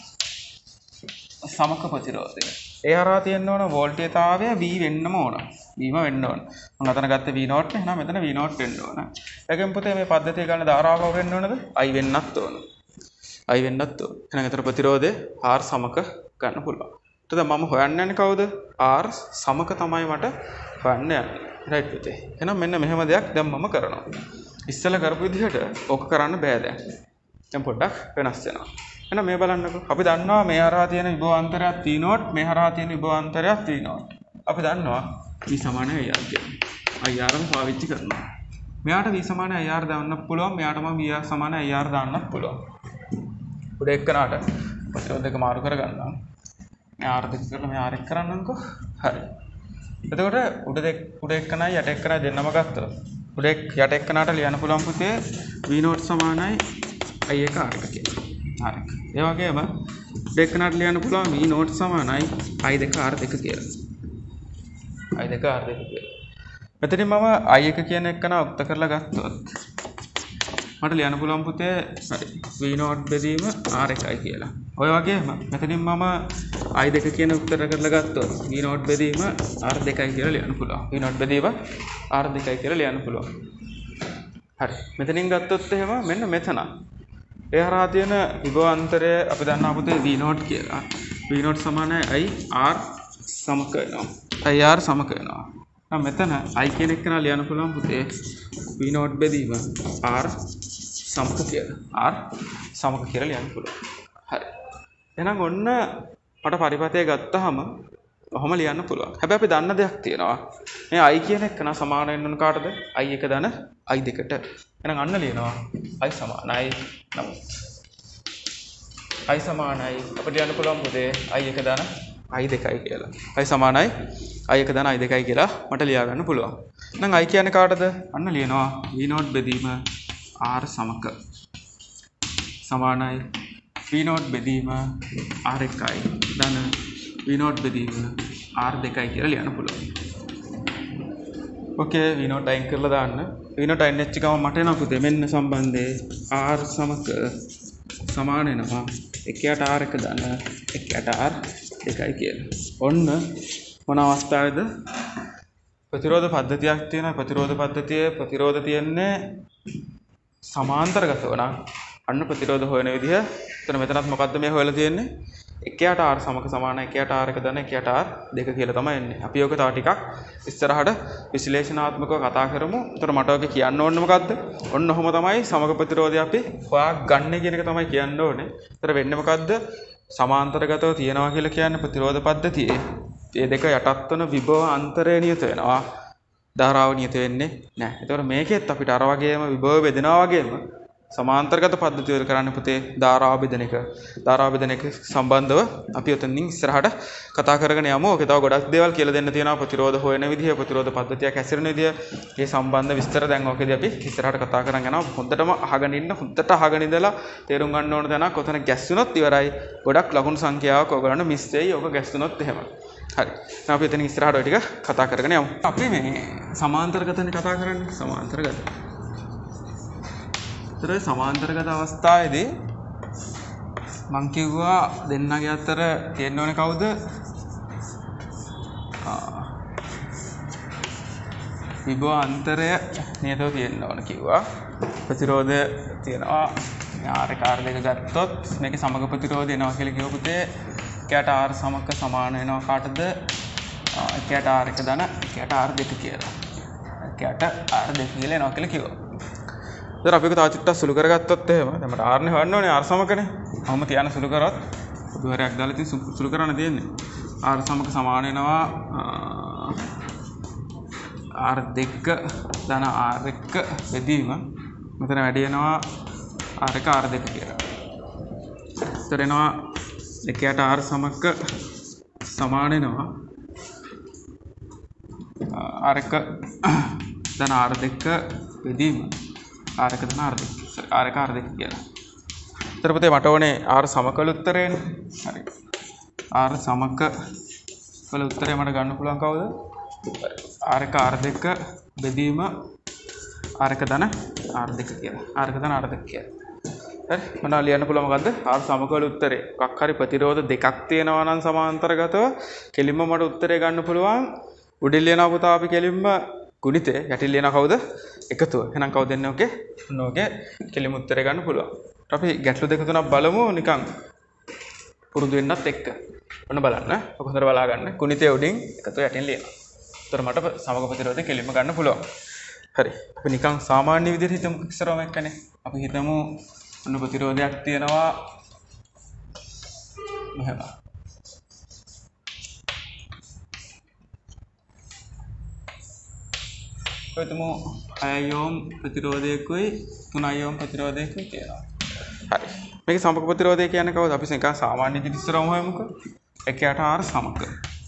සමක ප්‍රතිරෝධය. ඒ හරහා තියෙන්න ඕන වෝල්ටේජතාවය V වෙන්නම ඕන. Vම වෙන්න ඕන. මම අතන ගත්තේ V නෝට් නේ. එහෙනම් මෙතන V නෝට් වෙන්න ඕන. ඒකෙන් පුතේ මේ පද්ධතිය ගන්න ධාරාව කවුරු වෙන්න ඕනද? I වෙන්නත් ඕන. I වෙන්නත් ඕන. එහෙනම් ඒතර ප්‍රතිරෝධය R සමක ගන්න පුළුවන්. එතකොට මම හොයන්න යන්නේ කවුද? R සමක තමයි මට හොයන්න යන්නේ. රයිට් පුතේ. එහෙනම් මෙන්න මෙහෙම දෙයක් දැන් මම කරනවා. ඉස්සෙල්ලා කරපු විදිහට ඕක කරන්න බෑ දැන්. දැන් පොඩ්ඩක් වෙනස් වෙනවා. එහෙනම් මේ බලන්නකෝ. අපි දන්නවා මේ හරහා තියෙන විභවාන්තරයක් V නෝට්, මේ හරහා තියෙන විභවාන්තරයක් V නෝට්. අපි දන්නවා V සමානයි I R කියලා. I R ම පාවිච්චි කරනවා. මෙයාට V සමානයි I R දාන්නත් පුළුවන්, මෙයාට මම V සමානයි I R දාන්නත් පුළුවන්. උඩ එක්කනට ප්‍රතිරෝධ දෙක මාරු කරගන්නවා. මේ R දෙක කරලා මේ R එක කරන්නම්කෝ. හරි. එතකොට උඩ දෙක උඩ එක්කනයි යට එක්කනයි දෙන්නම ගත්තොත් උඩ යට එක්කනට ලියන්න පුළුවන් පුතේ V නෝට් සමානයි I එක R එක කියලා. හරි. ඒ වගේම උඩ එක්කනට ලියන්න පුළුවන් V නෝට් සමානයි I දෙක R දෙක කියලා. I දෙක R දෙක කියලා. මෙතනින් මම I එක කියන එක්කන උක්ත කරලා ගත්තොත් මට ලියන්න පුළුවන් පුතේ හරි V නෝට් බෙදීම R එකයි කියලා. ඔය වගේම මෙතනින් මම I දෙක කියන උත්තර කරලා ගත්තොත් V නෝට් බෙදීම R දෙකයි කියලා ලියන්න පුළුවන්. V නෝට් බෙදීම R දෙකයි කියලා ලියන්න පුළුවන්. හරි. මෙතනින් ගත්තොත් එහෙම මෙන්න මෙතන. ඒ හරහා තියෙන විභවාන්තරය අපි දන්නා පුතේ V නෝට් කියලා. V නෝට් සමානයි I R සමක වෙනවා. I R සමක වෙනවා. නම් මෙතන I කියන එක නා ලියන්න පුළුවන් පුතේ V නෝට් බෙදීම R සමක කියලා. R සමක කියලා ලියන්න පුළුවන්. හරි. එහෙනම් ඔන්න මට පරිපතය ගත්තාම ඔහොම ලියන්න පුළුවන්. හැබැයි අපි දන්න දෙයක් තියෙනවා. මේ I කියන එක නා සමාන වෙන්න ඕන කාටද? I එක දන I දෙකට. එහෙනම් අන්න ලියනවා I සමානයි නම. I සමානයි අපිට ලියන්න පුළුවන් පුතේ I එක දන I දෙකයි කියලා. I සමානයි I එක දන I දෙකයි කියලා මට ලියා ගන්න පුළුවන්. එහෙනම් I කියන්නේ කාටද? අන්න ලියනවා V නෝට් බෙදීම R සමක සමානයි V නෝට් බෙදීම R එකයි ධන V නෝට් බෙදීම R දෙකයි කියලා ලියන්න පුළුවන්. ඕකේ V නෝට් අයින් කරලා දාන්න. V නෝට් අයින් වෙච්ච ගමන් මට එනවා පුතේ මෙන්න සම්බන්ධය R සමක සමාන වෙනවා එකයට R එක ධන එකයට R දෙකයි කියලා. ඔන්න මොන අවස්ථාවේද? ප්‍රතිරෝධ පද්ධතියක් තියෙනවා. ප්‍රතිරෝධ පද්ධතියේ ප්‍රතිරෝධ තියන්නේ සමාන්තරගතව නම් අන්න ප්‍රතිරෝධ හොයන විදිහ. එතන මෙතනත් මොකද්ද මේ හොයලා තියෙන්නේ? එකයට R සමක සමානයි එකයට R එක දන එකයට R දෙක කියලා තමයි එන්නේ. අපි ඔක තව ටිකක් ඉස්සරහට විශ්ලේෂණාත්මකව කතා කරමු. එතකොට මට ඔක කියන්න ඕනේ මොකද්ද? ඔන්න ඔහොම තමයි සමක ප්‍රතිරෝධය අපි හොයා ගන්න කියන එක තමයි කියන්න ඕනේ. එතකොට වෙන්නේ මොකද්ද? සමාන්තරගතව තියනවා කියලා කියන්නේ ප්‍රතිරෝධ පද්ධතියේ මේ දෙක යටත් වන විභව අන්තරය නියත වෙනවා. ධාරාව නියත වෙන්නේ නැහැ. ඒතකොට මේකෙත් අපිට අර වගේම විභව බෙදනවා වගේම සමාන්තරගත පද්ධතිය වල කරන්න පුතේ ධාරාව බෙදන එක. ධාරාව බෙදන එක සම්බන්ධව අපි ඔතනින් ඉස්සරහට කතා කරගෙන යමු. ඔකේ තව ගොඩක් දේවල් කියලා දෙන්න තියෙනවා. ප්‍රතිරෝධ හොයන විදිහ, ප්‍රතිරෝධ පද්ධතියක් හැසිරෙන විදිහ, මේ සම්බන්ධ විස්තර දැන් ඔකේදී අපි ඉස්සරහට කතා කරගෙන යනවා. හොඳටම අහගෙන ඉන්න, හොඳට අහගෙන ඉඳලා තේරුම් ගන්න ඕන තැනක් ඔතන ගැස්සුනොත් ඉවරයි. ගොඩක් ලකුණු සංඛ්‍යාවක් ඔයගොල්ලන්ට මිස් වෙයි. ඔක ගැස්සුනොත් එහෙම. හරි. දැන් අපි එතනින් ඉස්සරහට ඔය ටික කතා කරගෙන යමු. අපි මේ සමාන්තරගතනේ කතා කරන්නේ. සමාන්තරගත. ඒතර සමාන්තරගත අවස්ථාවේදී මං කිව්වා දෙන්නගේ අතර තියෙන්න ඕනේ කවුද? විභව අන්තරය නියතව තියෙන්න ඕන කිව්වා. ප්‍රතිරෝධය තියෙනවා R එක R දෙක ගත්තොත් මේකේ සමග ප්‍රතිරෝධය එනවා කියලා කියව පුතේ එකයට R සමක සමාන වෙනවා කාටද එකයට R එක දන එකයට R දෙක කියලා. එකයට R දෙක කියලා එනවා කියලා කිව්වා. ඉතින් අපි ඒක තා චුට්ටක් සුළු කරගත්තොත් එහෙම දැන් මට R නේ හොයන්න ඕනේ R සමකනේ. අවම තියන සුළු කරොත් උදාහරණයක් දාලා ඉතින් සුළු කරන්න තියෙන්නේ. R සමක සමාන වෙනවා R දෙක ධන R එක බෙදීම මෙතන වැඩි වෙනවා R එක R දෙක කියලා. ඒතර එනවා එකයට R සමක සමාන වෙනවා R එක ධන R දෙක බෙදීම R එක ධන R දෙක R එක R දෙක කියලා. ඒතර පුතේ මට ඕනේ R සමකවල උත්තරේනේ. හරි. R සමක වල උත්තරේ මට ගන්න පුළුවන් කවුද? R එක R දෙක බෙදීම R එක ධන R දෙක කියලා. R එක ධන R දෙක කියලා. හරි. මොනවා ලියන්න පුළුවන් මොකද්ද? R සමක වල උත්තරේ. මොකක් හරි ප්‍රතිරෝධ දෙකක් තියෙනවා නම් සමාන්තරගතව කෙලින්ම මට උත්තරේ ගන්න පුළුවන්. උඩින් ලියනවා පුතා අපි කෙලින්ම ගුණිතේ යටින් ලියනවා කවුද? එකතුව. එහෙනම් කවුද එන්නේ ඔකේ? ඔන්න ඔකේ කෙලින්ම උත්තරේ ගන්න පුළුවන්. අපි ගැටලු දෙක තුනක් බලමු නිකන් පුරුදු වෙන්නත් එක්ක. ඔන්න බලන්න. ඔක හොඳට බලා ගන්න. ගුණිතේ උඩින් එකතුව යටින් ලියනවා. ඒතර මට සමග ප්‍රතිරෝධය කෙලින්ම ගන්න පුළුවන්. හරි. අපි නිකන් සාමාන්‍ය විදිහට හිතමු ඉස්සරවම එක්කනේ. අපි හිතමු ඔන්න ප්‍රතිරෝධයක් තියෙනවා මෙහෙම. හිතමු හය ඕම් ප්‍රතිරෝධයකුයි තුන ඕම් ප්‍රතිරෝධයකුයි තියෙනවා. හරි. මේකේ සමග ප්‍රතිරෝධය කියන්නේ කවුද? අපි නිකන් සාමාන්‍ය විදිහට ඉස්සරවම හොයමුකෝ. එකයට R සමක.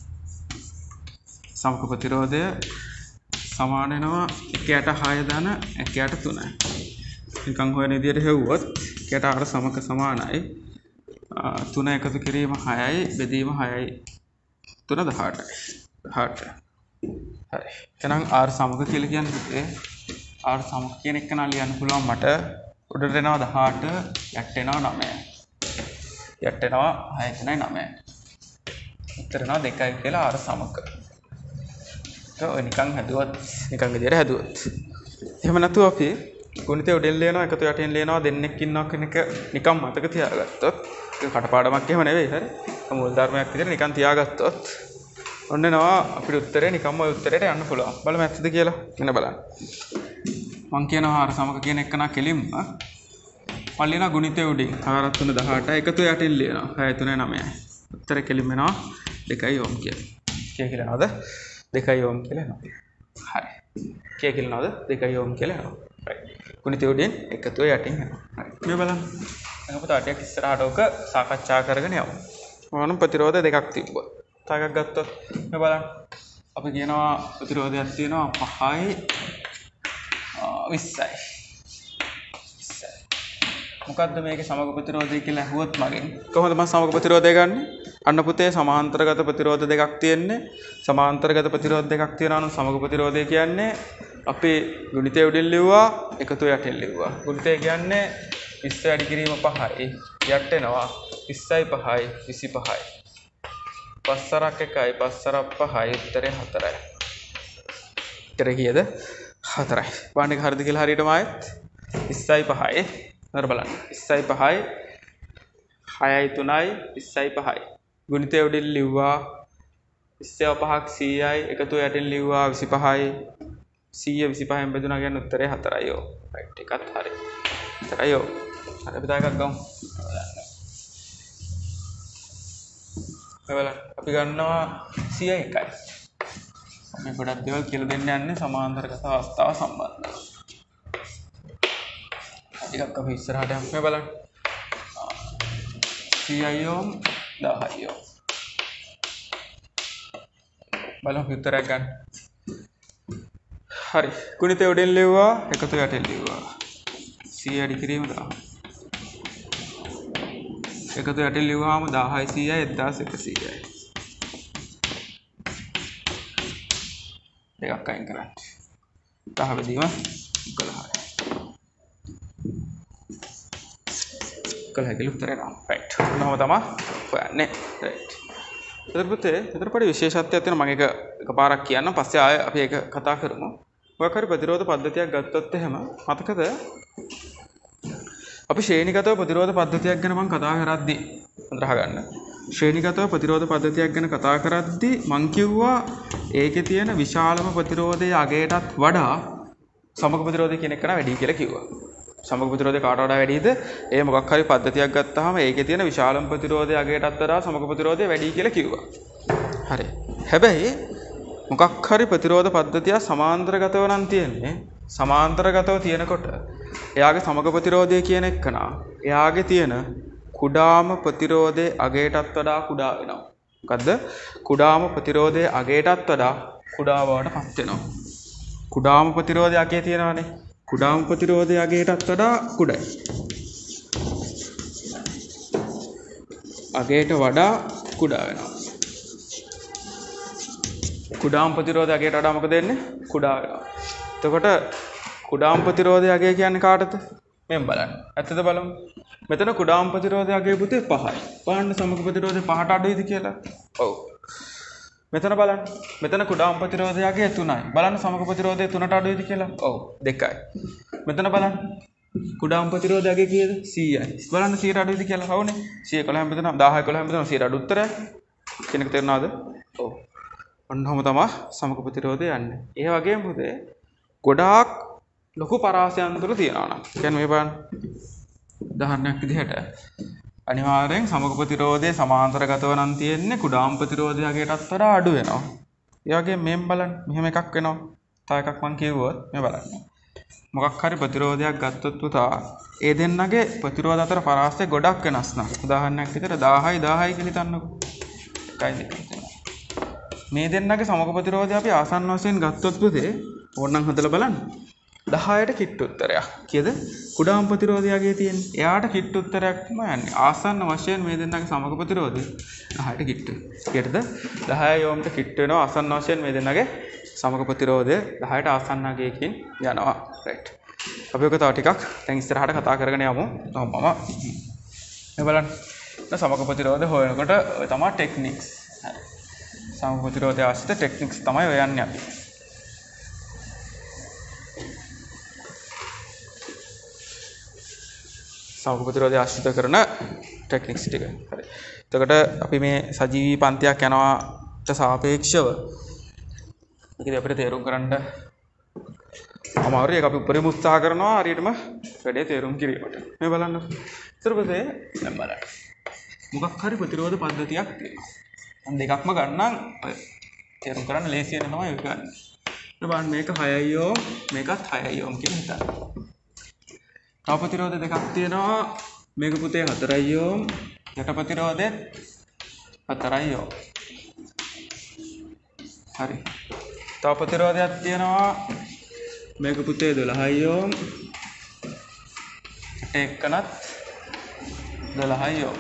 සමක ප්‍රතිරෝධය සමාන වෙනවා එකයට හය ධන එකයට තුනයි. නිකන් හොයන විදිහට හෙව්වොත් එකයට R සමක සමානයි තුන එකතු කිරීම හයයි බෙදීම හයයි තුන දහඅටයි. දහඅට. හරි. එහෙනම් R සමක කියලා කියන්නේ R සමක කියන එක නා ලියන්න පුළුවන් මට උඩට එනවා දහඅට යට එනවා නවය. යට එනවා හය තුනයි නවය. උත්තර එනවා දෙකයි කියලා R සමක. ඔය නිකන් හැදුවත් නිකන් විදියට හැදුවත්. එහෙම නැතුව අපි ගුණිතය උඩින් ලියනවා එකතු යටින් ලියනවා දෙන්නෙක් ඉන්නවා කියන එක නිකන් මතක තියාගත්තොත් ඒක කටපාඩමක් එහෙම නෙවෙයි හරි. මූල ධර්මයක් විදියට නිකන් තියාගත්තොත් ඔන්න එනවා අපිට උත්තරේ නිකම්ම ඔය උත්තරේට යන්න පුළුවන්. බලමු ඇත්තද කියලා. මෙන්න බලන්න. මං කියනවා R සමක කියන එක නා කෙලින්ම මම ලියනවා ගුණිතය උඩින් හය තුන දහඅටයි එකතු යටින් ලියනවා හය තුනයි නවයයි. උත්තරේ කෙලින්ම එනවා දෙකයි ඕම් කියලා. කිය කියලා නේද? දෙකයි ඕම් කියලා එනවා. හරි. කිය කියලා නේද? දෙකයි ඕම් කියලා එනවා. right. ගුණිතය උඩින් එකතු යටින් එනවා. හරි. මේ බලන්න. එහෙනම් පුතා ටිකක් ඉස්සරහට ඔක සාකච්ඡා කරගෙන යමු. මොනනම් ප්‍රතිරෝධ දෙකක් තිබ්බා. තව එකක් ගත්තොත් මේ බලන්න. අපි කියනවා ප්‍රතිරෝධයක් තියෙනවා පහයි විස්සයි. මොකද්ද මේකේ සමග ප්‍රතිරෝධය කියලා අහුවොත් මගෙන් කොහොමද මම සමග ප්‍රතිරෝධය ගන්නෙ? අන්න පුතේ සමාන්තරගත ප්‍රතිරෝධ දෙකක් තියෙන්නේ. සමාන්තරගත ප්‍රතිරෝධ දෙකක් තියෙනවා නම් සමග ප්‍රතිරෝධය කියන්නේ අපි ගුණිතය උඩින් ලිව්වා එකතු යටින් ලිව්වා. ගුණිතය කියන්නේ විස්ස වැඩි කිරීම පහයි යට එනවා විස්සයි පහයි විසිපහයි. පස්සරක් එකයි පස්සරක් පහයි උත්තරේ හතරයි. උත්තරේ කීයද? හතරයි. බලන්න එක හරියද කියලා හරියටම ආයෙත් විස්සයි පහයි නතර බලන්න. විස්සයි පහයි හයයි තුනයි විස්සයි පහයි. ගුණිතය උඩින් ලිව්වා විස්සයි පහක් සීයයි එකතු යටින් ලිව්වා විසිපහයි. සීය විසිපහෙන් බෙදුණා කියන්නේ උත්තරේ හතරයි යෝ. රයිට් එකත් හරි. හතරයි යෝ. හරි අපි තව එකක් ගමු. බලන්න. අපි ගන්නවා සීයයි එකයි. මේ ගොඩක් දේවල් කියලා දෙන්න යන්නේ සමාන්තරගත අවස්ථාව සම්බන්ධව. ටිකක් අපි ඉස්සරහට යමු. මේ බලන්න. සීයයි ඕම් දහයි ඕම්. බලමු උත්තරයක් ගන්න. හරි. ගුණිතය උඩින් ලිව්වා එකතු යටින් ලිව්වා. සීය වැඩි කිරීම දහය. එකතු යටින් ලිව්වාම දහයයි සීයයි එක්දාස් එකසීයයි. දෙකක් අයින් කරන්න. දහ බෙදීම එකොළහයි. එකොළහයි කියලා උත්තරේ එනවා. රයිට්. මොනවද තමයි හොයන්නේ. රයිට්. ඊට පස්සේ ඊට පස්සේ විශේෂත්වයක් තියෙනවා මම ඒක එකපාරක් කියන්නම් පස්සේ ආයෙ අපි ඒක කතා කරමු. මොකක් හරි ප්‍රතිරෝධ පද්ධතියක් ගත්තොත් එහෙම මතකද අපි ශ්‍රේණිගතව ප්‍රතිරෝධ පද්ධතියක් ගැන මම කතා කරද්දී හොඳට අහගන්න. ශ්‍රේණිගතව ප්‍රතිරෝධ පද්ධතියක් ගැන කතා කරද්දී මම කිව්වා ඒකේ තියෙන විශාලම ප්‍රතිරෝධයේ අගයටත් වඩා සමග ප්‍රතිරෝධය කියන එක නා වැඩි කියලා කිව්වා. සමග ප්‍රතිරෝධය කාට වඩා වැඩිද? ඒ මොකක් හරි පද්ධතියක් ගත්තාම ඒකේ තියෙන විශාලම ප්‍රතිරෝධයේ අගයටත් වඩා සමග ප්‍රතිරෝධය වැඩි කියලා කිව්වා. හරි. හැබැයි මොකක් හරි ප්‍රතිරෝධ පද්ධතිය සමාන්තරගතව නම් තියෙන්නේ සමාන්තරගතව තියෙනකොට එයාගේ සමග ප්‍රතිරෝධය කියන එක නා එයාගේ තියෙන කුඩාම ප්‍රතිරෝධයේ අගයටත් වඩා කුඩා වෙනවා. මොකද්ද? කුඩාම ප්‍රතිරෝධයේ අගයටත් වඩා කුඩා බවට පත් වෙනවා. කුඩාම ප්‍රතිරෝධය අගය තියෙනවානේ. කුඩාම ප්‍රතිරෝධය අගයටත් වඩා කුඩයි. අගයට වඩා කුඩා වෙනවා. කුඩාම ප්‍රතිරෝධය අගයට වඩා මොකද වෙන්නේ? කුඩා වෙනවා. එතකොට කුඩාම ප්‍රතිරෝධය අගය කියන්නේ කාටද? මෙන් බලන්න. ඇත්තද බලමු. මෙතන කුඩාම ප්‍රතිරෝධය අගය පුතේ පහයි. බලන්න සමග ප්‍රතිරෝධය පහට අඩුයිද කියලා? ඔව්. මෙතන බලන්න. මෙතන කුඩාම ප්‍රතිරෝධය අගය තුනයි. බලන්න සමග ප්‍රතිරෝධය තුනට අඩුයිද කියලා? ඔව්. දෙකයි. මෙතන බලන්න. කුඩාම ප්‍රතිරෝධය අගය කීයද? සීයයි. බලන්න සීයට අඩුයිද කියලා? හවුනේ. සීය එකොළහෙන් මෙතන දහ එකොළහෙන් මෙතන සීයට අඩු උත්තරය. කෙනෙක් තේරුණාද? ඔව්. ඔන්නෝම තමයි සමග ප්‍රතිරෝධය යන්නේ. ඒ වගේම පුතේ ගොඩාක් ලොකු පරාසයන් තුළ තියෙනවා නම්. කියන්නේ මේ බලන්න. උදාහරණයක් විදිහට අනිවාර්යෙන් සමග ප්‍රතිරෝධයේ සමාන්තරගතව නම් තියෙන්නේ කුඩාම ප්‍රතිරෝධයකටත් වඩා අඩු වෙනවා. ඒ වගේම මෙම් බලන්න මෙහෙම එකක් වෙනවා. තව එකක් මම කිව්වොත් මේ බලන්න. මොකක් හරි ප්‍රතිරෝධයක් ගත්තොත් පුතා ඒ දෙන්නගේ ප්‍රතිරෝධ අතර පරාසය ගොඩක් වෙනස් නම්. උදාහරණයක් විදිහට දහයි දහයි කියලා හිතන්නකෝ. එකයි දෙකයි. මේ දෙන්නගේ සමග ප්‍රතිරෝධය අපි ආසන්න වශයෙන් ගත්තොත් පුතේ ඕනනම් හදලා බලන්න. දහයට කිට්ටු උත්තරයක්. කීයද? කුඩාම ප්‍රතිරෝධයගේ තියෙන්නේ. එයාට කිට්ටු උත්තරයක් තමයි යන්නේ. ආසන්න වශයෙන් මේ දෙන්නගේ සමග ප්‍රතිරෝධය දහයට කිට්ටු. කීයටද? දහයයි ඕම්ට කිට්ටු වෙනවා. ආසන්න වශයෙන් මේ දෙන්නගේ සමග ප්‍රතිරෝධය දහයට ආසන්නකයකින් යනවා. රයිට්. අපි ඔක තව ටිකක් දැන් ඉස්සරහට කතා කරගෙන යමු. මම මේ බලන්න. සමග ප්‍රතිරෝධය හොයනකොට ඔය තමයි ටෙක්නික්ස්. හරි. සමග ප්‍රතිරෝධය ආශ්‍රිත ටෙක්නික්ස් තමයි ඔය යන්නේ අපි. සමග ප්‍රතිරෝධය ආශ්‍රිත කරන ටෙක්නික්ස් ටික. හරි. එතකොට අපි මේ සජීවී පන්තියක් යනවාට සාපේක්ෂව මේකදී අපිට තේරුම් ගන්න අමාරුයි. ඒක අපි උපරිම උත්සාහ කරනවා හරියටම වැඩේ තේරුම් කිරීමට. මේ බලන්න. ඊටපස්සේ දැන් බලන්න. මොකක් හරි ප්‍රතිරෝධ පද්ධතියක් තියෙනවා. මම දෙකක්ම ගන්නම් තේරුම් කරන්න ලේසියෙන් තමයි ඒක ගන්න. බලන්න මේක හයයි ඕම් මේකත් හයයි ඕම් කියලා හිතන්න. තව ප්‍රතිරෝධ දෙකක් තියෙනවා. මේක පුතේ හතරයි ඕම් යට ප්‍රතිරෝධෙත් හතරයි ඕම්. හරි. තව ප්‍රතිරෝධයක් තියෙනවා. මේක පුතේ දොළහයි ඕම් එකනත් දොළහයි ඕම්.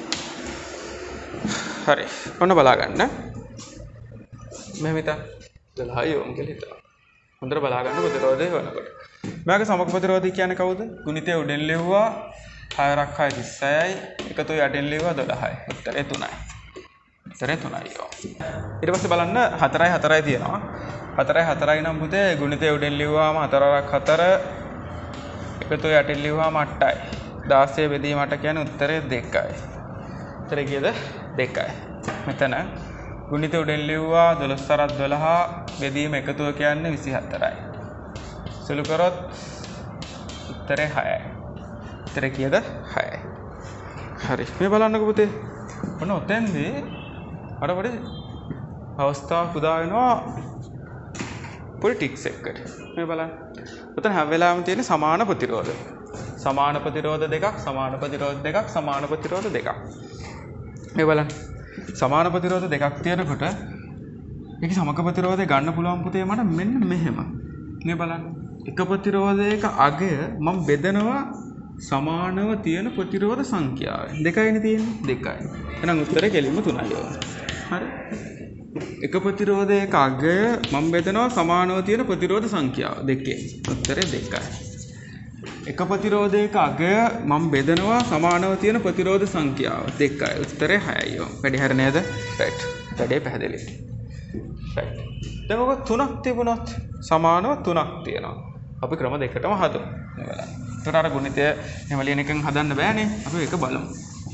හරි. ඔන්න බලා ගන්න. මෙහෙම හිතන්න. දොළහයි ඕම් කියලා හිතන්න. හොඳට බලා ගන්න ප්‍රතිරෝධය වෙනකොට. මෙයාගේ සමග ප්‍රතිරෝධය කියන්නේ කවුද? ගුණිතය උඩෙන් ලිව්වා හයරක් හය තිස්සයයි එකතු යටින් ලිව්වා දොළහයි. උත්තරේ තුනයි. උත්තරේ තුනයි ඕම්. ඊට පස්සේ බලන්න හතරයි හතරයි තියෙනවා. හතරයි හතරයි නම් පුතේ ගුණිතය උඩෙන් ලිව්වාම හතරක් හතර එකතු යටින් ලිව්වාම අටයි. දාසය බෙදීමට කියන්නේ උත්තරේ දෙකයි. උත්තරේ කීයද? දෙකයි. මෙතන ගුණිත උඩෙන් ලිව්වා දොළොස් හතරක් දොළහ බෙදීම එකතුව කියන්නේ විසිහතරයි. සුළු කරොත් උත්තරේ හයයි. උත්තරේ කීයද? හයයි. හරි. මේ බලන්නකෝ පුතේ. ඔන්න ඔතෙන්දී අර පොඩි අවස්ථාවක් උදා වෙනවා පොඩි ටික්ස් එකකට. මේ බලන්න. ඔතන හැම වෙලාවෙම තියෙන සමාන ප්‍රතිරෝධ. සමාන ප්‍රතිරෝධ දෙකක්, සමාන ප්‍රතිරෝධ දෙකක්, සමාන ප්‍රතිරෝධ දෙකක්. මේ බලන්න. සමාන ප්‍රතිරෝධ දෙකක් තියෙනකොට ඒකේ සමග ප්‍රතිරෝධය ගන්න පුළුවන් පුතේ මට මෙන්න මෙහෙම. මේ බලන්න. එක ප්‍රතිරෝධයක අගය මම බෙදනවා සමානව තියෙන ප්‍රතිරෝධ සංඛ්‍යාවෙන්. දෙකයිනේ තියෙන්නේ. දෙකයි. එහෙනම් උත්තරේ කෙලින්ම තුනයි ඕන. හරි. එක ප්‍රතිරෝධයක අගය මම බෙදනවා සමානව තියෙන ප්‍රතිරෝධ සංඛ්‍යාව දෙකෙන්. උත්තරේ දෙකයි. එක ප්‍රතිරෝධයක අගය මම බෙදනවා සමානව තියෙන ප්‍රතිරෝධ සංඛ්‍යාව දෙකයි. උත්තරේ හයයි. වැඩි හරිය නේද? රයිට්. වැඩේ පැහැදිලි. රයිට්. දැන් ඔක තුනක් තිබුණොත් සමානව තුනක් තියෙනවා. අපි ක්‍රම දෙකටම හදමු. මේ බලන්න. ඒතර අර ගුණිතය එහෙම ලියන එකෙන් හදන්න බෑනේ. අපි ඒක බලමු.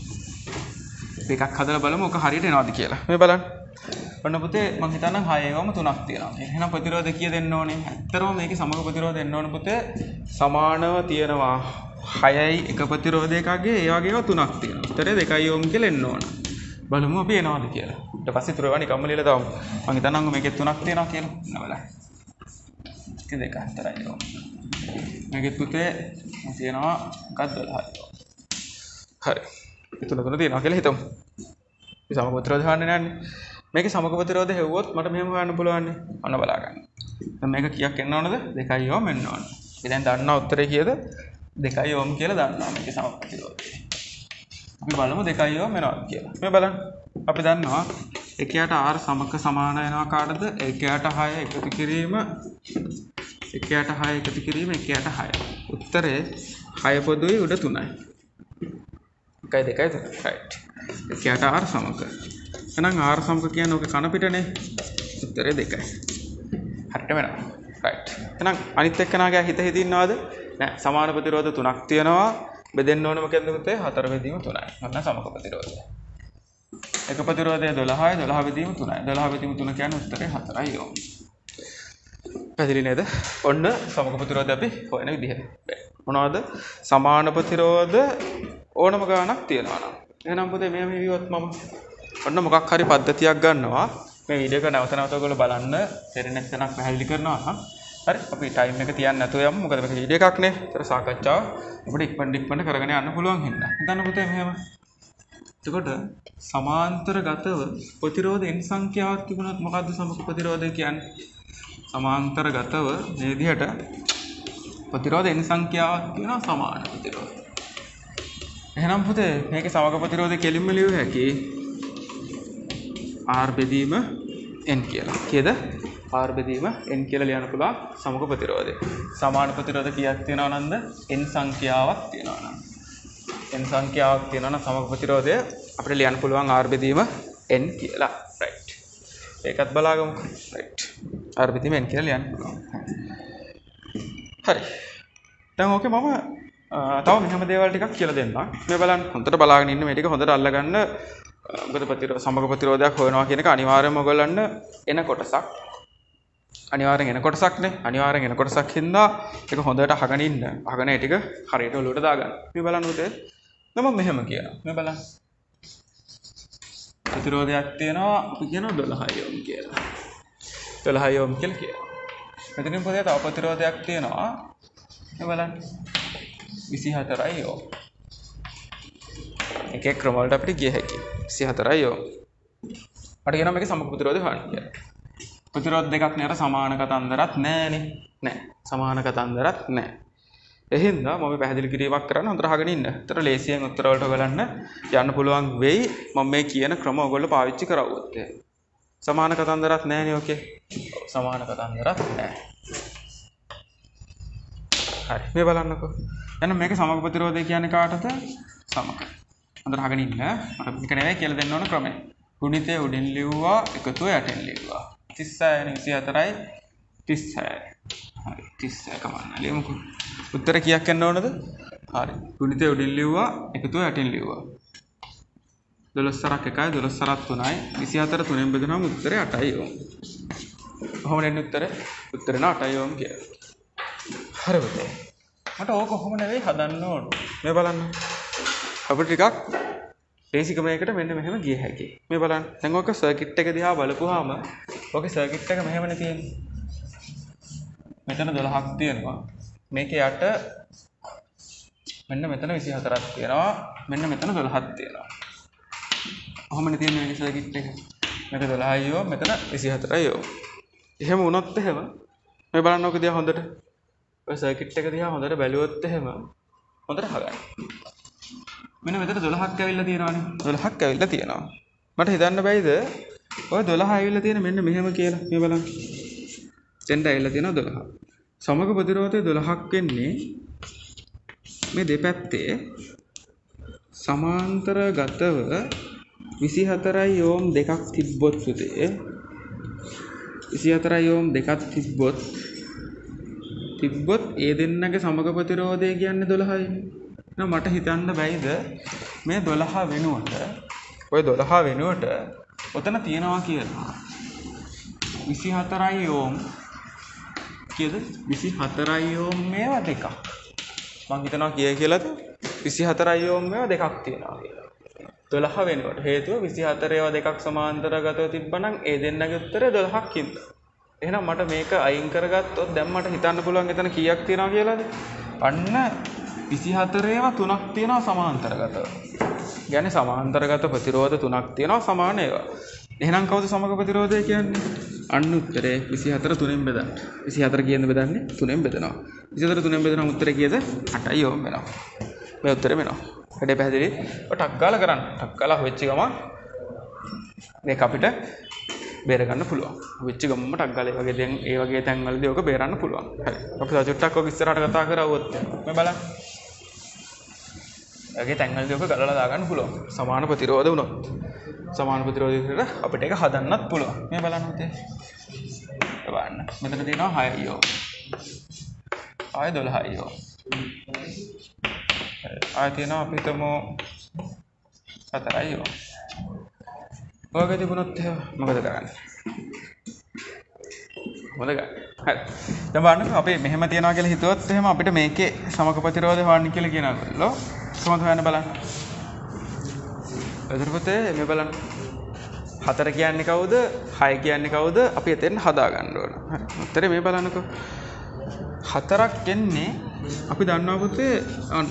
අපි එකක් හදලා බලමු ඔක හරියට එනවද කියලා. මේ බලන්න. ඔන්න පුතේ මම හිතන්නම් හය ඒවාම තුනක් තියෙනවා. එහෙනම් ප්‍රතිරෝධය කීය දෙන්න ඕනේ? ඇත්තටම මේකේ සමග ප්‍රතිරෝධය දෙන්න ඕනේ පුතේ. සමානව තියෙනවා. හයයි එක ප්‍රතිරෝධයකගේ ඒ වගේම තුනක් තියෙනවා. උත්තරේ දෙකයි ඕම් කියලා එන්න ඕන. බලමු අපි එනවද කියලා. ඊට පස්සේ තුරවා නිකම්ම ලියලා දාමු. මම හිතන්නම් මේකේ තුනක් තියෙනවා කියලා. නෑ බලන්න. ඒක දෙක හතරයි ඕම්. මේකේ පුතේ තියෙනවා එකක් දොළහයි ඕම්. හරි. ඒ තුන තුන තියෙනවා කියලා හිතමු. මේ සමග ප්‍රතිරෝධය හොයන්නේ නැන්නේ. මේකේ සමග ප්‍රතිරෝධය හෙව්වොත් මට මෙහෙම හොයන්න පුළුවන් නේ. ඔන්න බලා ගන්න. දැන් මේක කීයක් එන්න ඕනද? දෙකයි ඕම් එන්න ඕන. අපි දැන් දන්නා උත්තරේ කීයද? දෙකයි ඕම් කියලා දන්නවා මේකේ සමග ප්‍රතිරෝධය. අපි බලමු දෙකයි ඕම් වෙනවද කියලා. මේ බලන්න. අපි දන්නවා එකයට R සමක සමාන වෙනවා කාටද? එකයට හය එකතු කිරීම එකයට හය එකතු කිරීම එකයට හය. උත්තරේ හය පොදුයි උඩ තුනයි. එකයි දෙකයි තුනයි. right. එකයට R සමක. එහෙනම් R සමක කියන්නේ ඔක කන පිටනේ. උත්තරේ දෙකයි. හරියට වෙනවා. right. එහෙනම් අනිත් එක්කනාගේ හිත හිත ඉන්නවද? නෑ. සමාන ප්‍රතිරෝධ තුනක් තියෙනවා. බෙදෙන්න ඕන මොකද පුතේ? හතර බෙදීම තුනයි. ඔන්න සමක ප්‍රතිරෝධය. එක ප්‍රතිරෝධය දොළහයි දොළහ බෙදීම තුනයි. දොළහ බෙදීම තුන කියන්නේ උත්තරේ හතරයි ඕම්. පැහැදිලි නේද? ඔන්න සමක ප්‍රතිරෝධය අපි හොයන විදිහ. මොනවද? සමාන ප්‍රතිරෝධ ඕනම ගාණක් තියෙනවා නම්. එහෙනම් පුතේ මෙහෙම හිවියොත් මම ඔන්න මොකක් හරි පද්ධතියක් ගන්නවා. මේ වීඩියෝ එක නැවත නැවත ඔයගොල්ලෝ බලන්න තේරෙන්නේ නැත්නම් පැහැදිලි කරනවා නම් හරි අපි ටයිම් එක තියන්න නැතුව යමු. මොකද මේක වීඩියෝ එකක් නේ. ඒතර සාකච්ඡාව අපිට ඉක්මනට ඉක්මනට කරගෙන යන්න පුළුවන් හින්දා. හිතන්න පුතේ මෙහෙම. එතකොට සමාන්තරගතව ප්‍රතිරෝධ n සංඛ්‍යාවක් තිබුණොත් මොකද්ද සමක ප්‍රතිරෝධය කියන්නේ? සමාන්තරගතව මේ විදිහට ප්‍රතිරෝධ n සංඛ්‍යාවක් කියනවා සමාන ප්‍රතිරෝධ. එහෙනම් පුතේ මේකේ සමක ප්‍රතිරෝධය කෙලින්ම ලියුව හැකි R බෙදීම n කියලා. කීයද? R බෙදීම n කියලා ලියන්න පුළුවන් සමක ප්‍රතිරෝධය. සමාන ප්‍රතිරෝධ කීයක් තියෙනව නන්ද? n සංඛ්‍යාවක් තියෙනවා නම්. n සංඛ්‍යාවක් තියෙනවා නම් සමක ප්‍රතිරෝධය අපිට ලියන්න පුළුවන් R බෙදීම n කියලා. right. ඒකත් බලාගමු. right. R බෙදීම n කියලා ලියන්න පුළුවන්. හරි. දැන් ඕකේ මම තව මෙහෙම දේවල් ටිකක් කියලා දෙන්නම්. මේ බලන්න හොඳට බලාගෙන ඉන්න මේ ටික හොඳට අල්ලගන්න. මොකද ප්‍රතිරෝධ සමග ප්‍රතිරෝධයක් හොයනවා කියන එක අනිවාර්යයෙන්ම ඔයගොල්ලන්ට එන කොටසක්. අනිවාර්යෙන් එන කොටසක් නේ. අනිවාර්යෙන් එන කොටසක් හින්දා ඒක හොඳට අහගෙන ඉන්න. අහගෙන ඒ ටික හරියට ඔලුවට දාගන්න. මේ බලන්න උතේ. මම මෙහෙම කියනවා. මේ බලන්න. ප්‍රතිරෝධයක් තියෙනවා අපි කියනවා දොළහයි ඕම් කියලා. දොළහයි ඕම් කියලා කියනවා. මෙතනින් පොතේ තව ප්‍රතිරෝධයක් තියෙනවා. මේ බලන්න. විසිහතරයි ඕම්. එක එක ක්‍රම වලට අපිට ගිය හැකියි. විසිහතරයි ඕම්. අපිට කියනවා මේකේ සමග ප්‍රතිරෝධය හොයන්න කියලා. ප්‍රතිරෝධ දෙකක් නේ අර සමාන කතන්දරත් නෑනේ. නෑ. සමාන කතන්දරත් නෑ. එහෙනම් මම පැහැදිලි කිරීමක් කරන්න හොඳට අහගෙන ඉන්න. ඒතර ලේසියෙන් උත්තර වලට ඔයගලන්න යන්න පුළුවන් වෙයි. මම මේ කියන ක්‍රම ඔයගොල්ලෝ පාවිච්චි කරවුවොත්. සමාන කතන්දරත් නෑනේ ඕකේ. සමාන කතන්දරත් නෑ. හරි. මේ බලන්නකෝ. එහෙනම් මේකේ සමග ප්‍රතිරෝධය කියන්නේ කාටද? සමග. හොඳට අහගෙන ඉන්න. මට මේක නෙවෙයි කියලා දෙන්න ඕන ක්‍රමය. ගුණිතය උඩින් ලිව්වා, එකතුව යටින් ලිව්වා. තිස්සයි විසිහතරයි තිස්සයි. හරි තිස්සයි කමන්න ලියමුකෝ. උත්තර කීයක් එන්න ඕනද? හරි. ගුණිතය උඩින් ලිව්වා, එකතුව යටින් ලිව්වා. දොළොස් සරක් එකයි, දොළොස් සරක් තුනයි, විසිහතර තුනෙන් බෙදුනම උත්තරේ අටයි ඕම්. කොහොමද එන්නේ උත්තරේ? උත්තරේ න අටයි ඕම් කියලා. හරි පුතේ. මට ඕක කොහොම නෙවෙයි හදන්න ඕන. මේ බලන්න. අපිට ටිකක් බේසික් මේකට මෙන්න මෙහෙම ගිය හැකියි. මේ බලන්න. දැන් ඔක සර්කිට් එක දිහා බලපුවාම ඔකේ සර්කිට් එක මෙහෙමනේ තියෙන්නේ. මෙතන දොළහක් තියෙනවා. මේකේ යට මෙන්න මෙතන විසිහතරක් තියෙනවා. මෙන්න මෙතන දොළහක් තියෙනවා. කොහොමද තියෙන්නේ මේ සර්කිට් එක? මේක දොළහයි ඕම් මෙතන විසිහතරයි ඕම්. එහෙම වුණොත් එහෙම මේ බලන්න ඔක දිහා හොඳට. ඔය සර්කිට් එක දිහා හොඳට බැලුවොත් එහෙම හොඳට හගන්න. මෙන්න මෙතන දොළහක් ඇවිල්ලා තියෙනවානේ. දොළහක් ඇවිල්ලා තියෙනවා. මට හිතන්න බැයිද ඔය දොළහ ඇවිල්ලා තියෙන මෙන්න මෙහෙම කියලා. මේ බලන්න. දෙන්න ඇවිල්ලා තියෙනවා දොළහ. සමග ප්‍රතිරෝධය දොළහක් වෙන්නේ මේ දෙපැත්තේ සමාන්තරගතව විසිහතරයි ඕම් දෙකක් තිබ්බොත් පුතේ විසිහතරයි ඕම් දෙකක් තිබ්බොත් තිබ්බොත් ඒ දෙන්නගේ සමග ප්‍රතිරෝධය කියන්නේ දොළහයි. එහෙනම් මට හිතන්න බැයිද මේ දොළහ වෙනුවට ඔය දොළහ වෙනුවට ඔතන තියනවා කියලා විසිහතරයි ඕම් කියද විසිහතරයි ඕම් මේවා දෙකක්. මං හිතනවා කිය කියලාද විසිහතරයි ඕම් මේවා දෙකක් තියෙනවා කියලා. දොළහ වෙනුවට හේතුව විසිහතර ඒවා දෙකක් සමාන්තරගතව තිබ්බනම් ඒ දෙන්නගේ උත්තරය දොළහක් හින්දා. එහෙනම් මට මේක අයින් කරගත්තොත් දැන් මට හිතන්න පුළුවන් එතන කීයක් තියෙනවා කියලාද? අන්න විසිහතර ඒවා තුනක් තියෙනවා සමාන්තරගතව. කියන්නේ සමාන්තරගත ප්‍රතිරෝධ තුනක් තියෙනවා සමාන ඒවා. එහෙනම් කවුද සමග ප්‍රතිරෝධය කියන්නේ? අන්න උත්තරේ විසිහතර තුනෙන් බෙදන්න. විසිහතර කීයෙන්ද බෙදන්නේ? තුනෙන් බෙදනවා. විසිහතර තුනෙන් බෙදනම උත්තරේ කීයද? අටයි ඕම් වෙනවා. මේ උත්තරේ වෙනවා. වැඩේ පැහැදිලි? ඔය ටක් ගාලා කරන්න. ටක් ගාලා වෙච්ච ගමන් මේක අපිට බේර ගන්න පුළුවන්. වෙච්ච ගමන්ම ටක් ගාලා ඒ වගේ දැන් ඒ වගේ තැන් වලදී ඔක බේරන්න පුළුවන්. හරි. අපි සතුටක් ඔක ඉස්සරහට කතා කරවුවොත් මේ බලන්න. ඒගේ තැන් වලදී ඔක ගලලා දාගන්න පුළුවන්. සමාන ප්‍රතිරෝධ වුණොත්. සමාන ප්‍රතිරෝධයකට අපිට ඒක හදන්නත් පුළුවන්. මේ බලන්න උතේ. බලන්න. මෙතන තියෙනවා හයයි ඕම්. ආය දොළහයි ඕම්. ආය තියෙනවා අපි හිතමු හතරයි ඕම්. ඔයගෙ තිබුණොත් එහෙම මොකද කරන්නේ? මොකද ගන්න? හරි. දැන් බලන්න අපි මෙහෙම තියනවා කියලා හිතුවොත් එහෙම අපිට මේකේ සමග ප්‍රතිරෝධය හොයන්න කියලා කියනකොල්ලෝ කොහොමද හොයන්න බලන්න. එතකොට මේ බලන්න. හතර කියන්නේ කවුද? හය කියන්නේ කවුද? අපි එතෙන් හදා ගන්න ඕන. හරි. උත්තරේ මේ බලන්නකෝ. හතරක් එන්නේ අපි දන්නවා පුතේ අන්න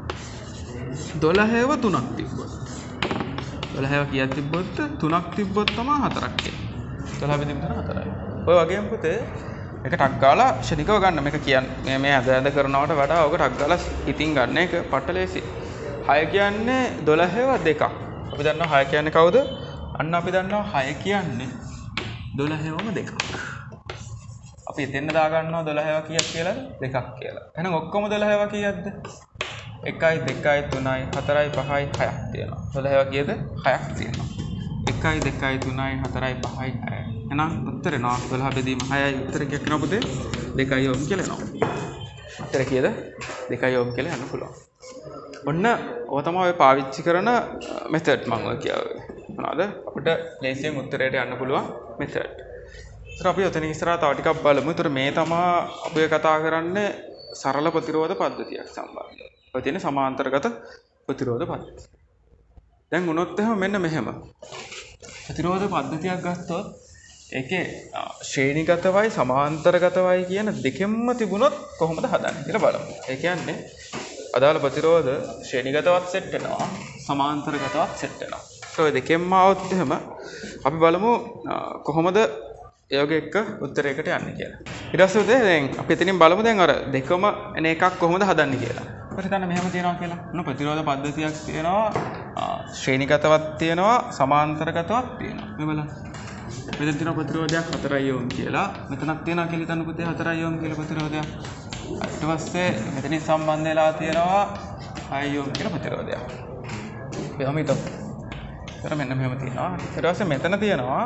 දොළහව තුනක් තිබ්බොත්. දොළහව කීයක් තිබ්බොත් තුනක් තිබ්බොත් තමයි හතරක් එන්නේ. දොළහ බෙදීම තුන හතරයි. ඔය වගේම පුතේ එක ටක් ගාලා ශනිකව ගන්න මේක කියන්නේ මේ අද අද කරනවට වඩා ඔක ටක් ගාලා ඉතින් ගන්න එක පටලෙසි. හය කියන්නේ දොළහව දෙකක්. අපි දන්නවා හය කියන්නේ කවුද? අන්න අපි දන්නවා හය කියන්නේ දොළහවම දෙකක්. අපි එතෙන්න දා ගන්නවා දොළහව කීයක් කියලාද? දෙකක් කියලා. එහෙනම් ඔක්කොම දොළහව කීයක්ද? එකයි දෙකයි තුනයි හතරයි පහයි හයක් තියෙනවා. දොළහව කීයද? හයක් තියෙනවා. එකයි දෙකයි තුනයි හතරයි පහයි හයයි. එහෙනම් උත්තරේ නෝ දොළහ බෙදීම හයයි උත්තරේ කීයක් වෙනවද පුතේ? දෙකයි ඕම් කියලා එනවා. උත්තරේ කීයද? දෙකයි ඕම් කියලා යන්න පුළුවන්. ඔන්න ඔය තමයි ඔය පාවිච්චි කරන මෙතඩ් මම ඔය කියාවේ. මොනවාද? අපිට ලේසියෙන් උත්තරයට යන්න පුළුවන් මෙතඩ්. ඒතර අපි ඔතන ඉස්සරහා තව ටිකක් බලමු. ඒතර මේ තමයි අපි කතා කරන්නේ සරල ප්‍රතිරෝධ පද්ධතියක් සම්බන්ධව. ඔය තියෙන සමාන්තරගත ප්‍රතිරෝධ පද්ධතිය. දැන් වුණොත් එහෙම මෙන්න මෙහෙම. ප්‍රතිරෝධ පද්ධතියක් ගත්තොත් ඒකේ ශ්‍රේණිගතවයි සමාන්තරගතවයි කියන දෙකෙන්ම තිබුණොත් කොහොමද හදන්නේ කියලා බලමු. ඒ කියන්නේ අදාළ ප්‍රතිරෝධ ශ්‍රේණිගතවත් සෙට් වෙනවා සමාන්තරගතවත් සෙට් වෙනවා. ඔය දෙකෙන්ම આવොත් එහෙම අපි බලමු කොහොමද ඒ වගේ එක උත්තරයකට යන්නේ කියලා. ඊට පස්සේ දැන් අපි එතනින් බලමු දැන් අර දෙකම එන එකක් කොහොමද හදන්නේ කියලා. අපිට හිතන්න මෙහෙම තියනවා කියලා. මොන ප්‍රතිරෝධ පද්ධතියක් තියෙනවා ශ්‍රේණිගතවත් තියෙනවා සමාන්තරගතවත් තියෙනවා. මේ බලන්න. මෙතන තියෙන ප්‍රතිරෝධයක් හතරයි ඕම් කියලා. මෙතනක් තියෙනවා කියලා හිතන්නකෝ තේ හතරයි ඕම් කියලා ප්‍රතිරෝධයක්. ඊට පස්සේ මෙතනින් සම්බන්ධ වෙලා තියෙනවා හයයි ඕම් කියලා ප්‍රතිරෝධයක්. මෙහෙම හිතමු. ඒතර මෙන්න මෙහෙම තියෙනවා. ඊට පස්සේ මෙතන තියෙනවා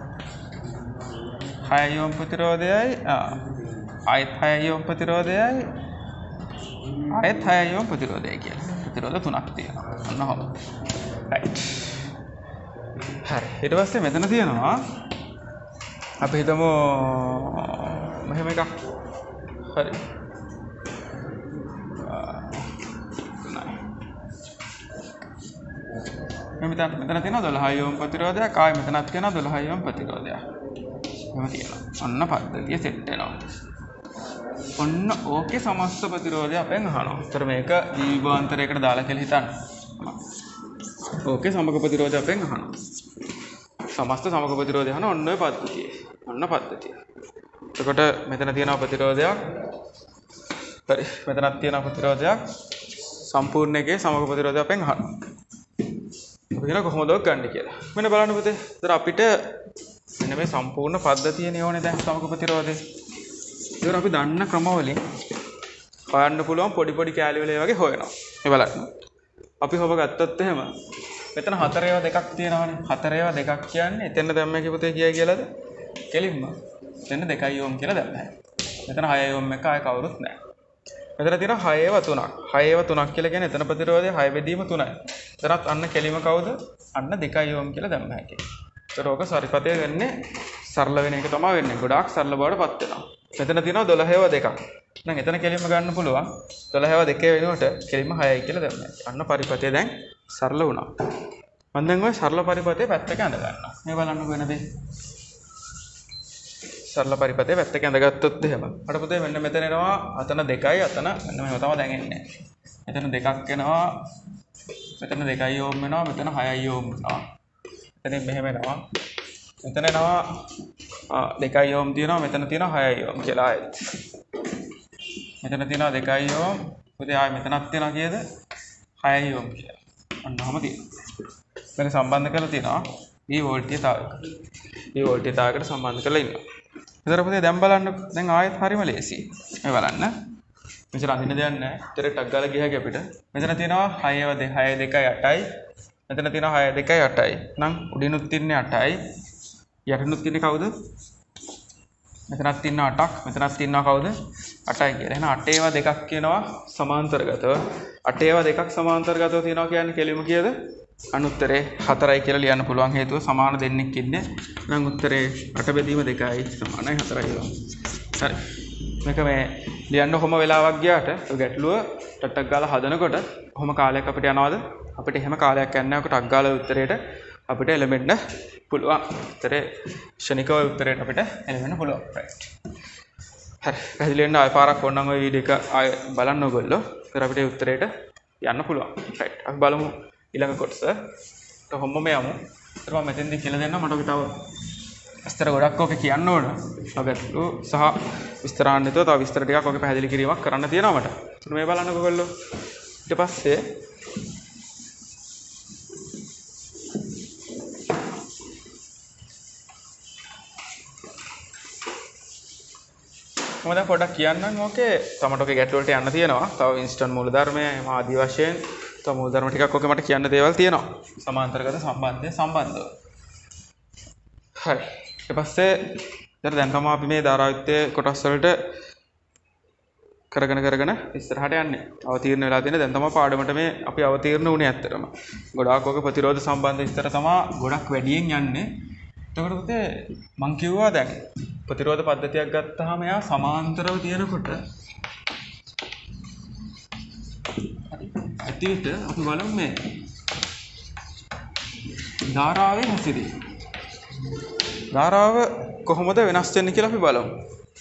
හයයි ඕම් ප්‍රතිරෝධයයි ආයත් හයයි ඕම් ප්‍රතිරෝධයයි ආයත් හයයි ඕම් ප්‍රතිරෝධයයි කියලා. ප්‍රතිරෝධ තුනක් තියෙනවා. අන්න ඔහොම. රයිට්. හරි. ඊට පස්සේ මෙතන තියෙනවා අපි හිතමු මෙහෙම එකක්. හරි. මෙතන මෙතන තියෙනවා දොළහයි ඕම් ප්‍රතිරෝධයක්. ආයෙ මෙතනත් තියෙනවා දොළහයි ඕම් ප්‍රතිරෝධයක්. එහෙම තියෙනවා. ඔන්න පද්ධතිය සෙට් වෙනවා. ඔන්න ඕකේ සමස්ත ප්‍රතිරෝධය අපෙන් අහනවා. ඒතර මේක දීර්ඝාන්තරයකට දාලා කියලා හිතන්න. ඕකේ සමග ප්‍රතිරෝධය අපෙන් අහනවා. සමස්ත සමග ප්‍රතිරෝධය අහන ඔන්න ඔය පද්ධතිය. ඔන්න පද්ධතිය. එතකොට මෙතන තියෙනවා ප්‍රතිරෝධයක්. හරි. මෙතනක් තියෙනවා ප්‍රතිරෝධයක්. සම්පූර්ණ එකේ සමග ප්‍රතිරෝධය අපෙන් අහනවා. අපි කියන කොහොමද ඔක් ගන්න කියලා. මෙන්න බලන්න පුතේ. ඒතර අපිට මෙන්න මේ සම්පූර්ණ පද්ධතියනේ ඕනේ දැන් සමග ප්‍රතිරෝධය. ඒතර අපි දන්න ක්‍රම වලින් හොයන්න පුළුවන් පොඩි පොඩි කැලි වල ඒ වගේ හොයනවා. මේ බලන්න. අපි හොව ගත්තොත් එහෙම මෙතන හතර ඒවා දෙකක් තියෙනවානේ. හතර ඒවා දෙකක් කියන්නේ එතන දැම්මේ කිව්වොත් කියයි කියලාද? කෙලින්ම. එතන දෙකයි ඕම් කියලා දැම්මා. මෙතන හය ඕම් එක ආය කවුරුත් නැහැ. මෙතන තියෙනවා හයව තුනක්. හයව තුනක් කියලා කියන්නේ එතන ප්‍රතිරෝධය හය බෙදීම තුනයි. එතනත් අන්න කෙලිම කවුද? අන්න දෙකයි ඕම් කියලා දැම්ම හැකි. ඒතර ඕක සරිපතේ වෙන්නේ සරල වෙන එක තමයි වෙන්නේ. ගොඩාක් සරල බවට පත් වෙනවා. මෙතන තියෙනවා දොළහව දෙකක්. දැන් එතන කෙලිම ගන්න පුළුවන්. දොළහව දෙකේ වෙනුවට කෙලිම හයයි කියලා දැම්ම හැකි. අන්න පරිපතේ දැන් සරල වුණා. මම දැන් ඔය සරල පරිපතේ පැත්තක ඇඳ ගන්නවා. මේ බලන්නකො වෙන දේ. සරල පරිපතේ පැත්තක ඇඳගත්තොත් එහෙම. අර පුතේ මෙන්න මෙතන එනවා අතන දෙකයි අතන මෙන්න මෙහෙම තමයි දැන් එන්නේ. මෙතන දෙකක් එනවා. මෙතන දෙකයි ඕම් වෙනවා. මෙතන හයයි ඕම් වෙනවා. එතනින් මෙහෙම එනවා. මෙතන එනවා දෙකයි ඕම් තියෙනවා. මෙතන තියෙනවා හයයි ඕම් කියලා ආයෙත්. මෙතන තියෙනවා දෙකයි ඕම්. පුතේ ආයෙ මෙතනක් තියෙනවා කීයද? හයයි ඕම් කියලා. අන්නම තියෙනවා. මේක සම්බන්ධ කරලා තියෙනවා E වෝල්ටේජතාවයක. E වෝල්ටේජතාවයකට සම්බන්ධ කරලා ඉන්නවා. ඉතින් පුතේ දැන් බලන්න දැන් ආයෙත් හරිම ලේසි. මේ බලන්න. මෙතන අඳින්න දෙයක් නැහැ. ඉතරේ ටක් ගාලා ගියහගේ අපිට. මෙතන තියෙනවා හයව හය දෙකයි අටයි. මෙතන තියෙනවා හය දෙකයි අටයි. නම් උඩිනුත් තින්නේ අටයි. යටිනුත් තින්නේ කවුද? මෙතනත් තින්නවා අටක්. මෙතනත් තින්නවා කවුද? අටයි කියලා. එහෙනම් අටේව දෙකක් කියනවා සමාන්තරගතව. අටේව දෙකක් සමාන්තරගතව තියෙනවා කියන්නේ කෙලිම කීයද? අනුත්තරේ හතරයි කියලා ලියන්න පුළුවන් හේතුව සමාන දෙන්නෙක් ඉන්නේ. නම් උත්තරේ අට බෙදීම දෙකයි සමානයි හතරයි වගේ. හරි. මේක මේ ලියන්න කොහොම වෙලාවක් ගියාට ගැටලුව ටක් ගාලා හදනකොට කොහොම කාලයක් අපිට යනවද? අපිට එහෙම කාලයක් යන්නේ නැහැ. ටක් ගාලා උත්තරේට අපිට එළඹෙන්න පුළුවන්. උත්තරේ ශනිකව උත්තරේට අපිට එළඹෙන්න පුළුවන්. රයිට්. හරි. පැහැදිලි වෙන්න ආය පාරක් ඕනනම් ওই වීඩියෝ එක ආය බලන්න ඕගොල්ලෝ. ඊට අපිට උත්තරේට යන්න පුළුවන්. රයිට්. අපි බලමු ඊළඟ කොටස. කොහොමද යමු. ඊට මම මෙතෙන්දි කියලා දෙන්න මට ඔක තව විස්තර ගොඩක් ඔක කියන්න ඕන. ඔයගොල්ලෝ සහ විස්තර ආන්නතෝ තව විස්තර ටිකක් ඔක පැහැදිලි කිරීමක් කරන්න තියෙනවා මට. ඊට මේ බලන්නකෝ ඔයගොල්ලෝ. ඊට පස්සේ මම දැන් පොඩ්ඩක් කියන්නම් ඕකේ තමට ඔකේ ගැටලු වලට යන්න තියෙනවා. තව ඉන්ස්ටන්ට් මූලධර්මය එම ආදි වශයෙන් තව මූලධර්ම ටිකක් ඔකේ මට කියන්න දේවල් තියෙනවා. සමාන්තරගත සම්බන්ධය සම්බන්ධව. හරි. ඊට පස්සේ දැන් දැන් තමයි අපි මේ ධාරායුත්තේ කොටස් වලට කරගෙන කරගෙන ඉස්සරහට යන්නේ. අවතීර්ණ වෙලා තියෙන දැන් තමයි පාඩමට මේ අපි අවතීර්ණ වුණේ ඇත්තටම. ගොඩාක් ඔක ප්‍රතිරෝධ සම්බන්ධ විස්තර තමයි ගොඩක් වැඩියෙන් යන්නේ. එතකොට පුතේ මං කිව්වා දැන් ප්‍රතිරෝධ පද්ධතියක් ගත්තාම එයා සමාන්තරව තියෙනකොට ඇතිවිට අපි බලමු මේ ධාරාවේ හැසිරීම. ධාරාව කොහොමද වෙනස් වෙන්නේ කියලා අපි බලමු.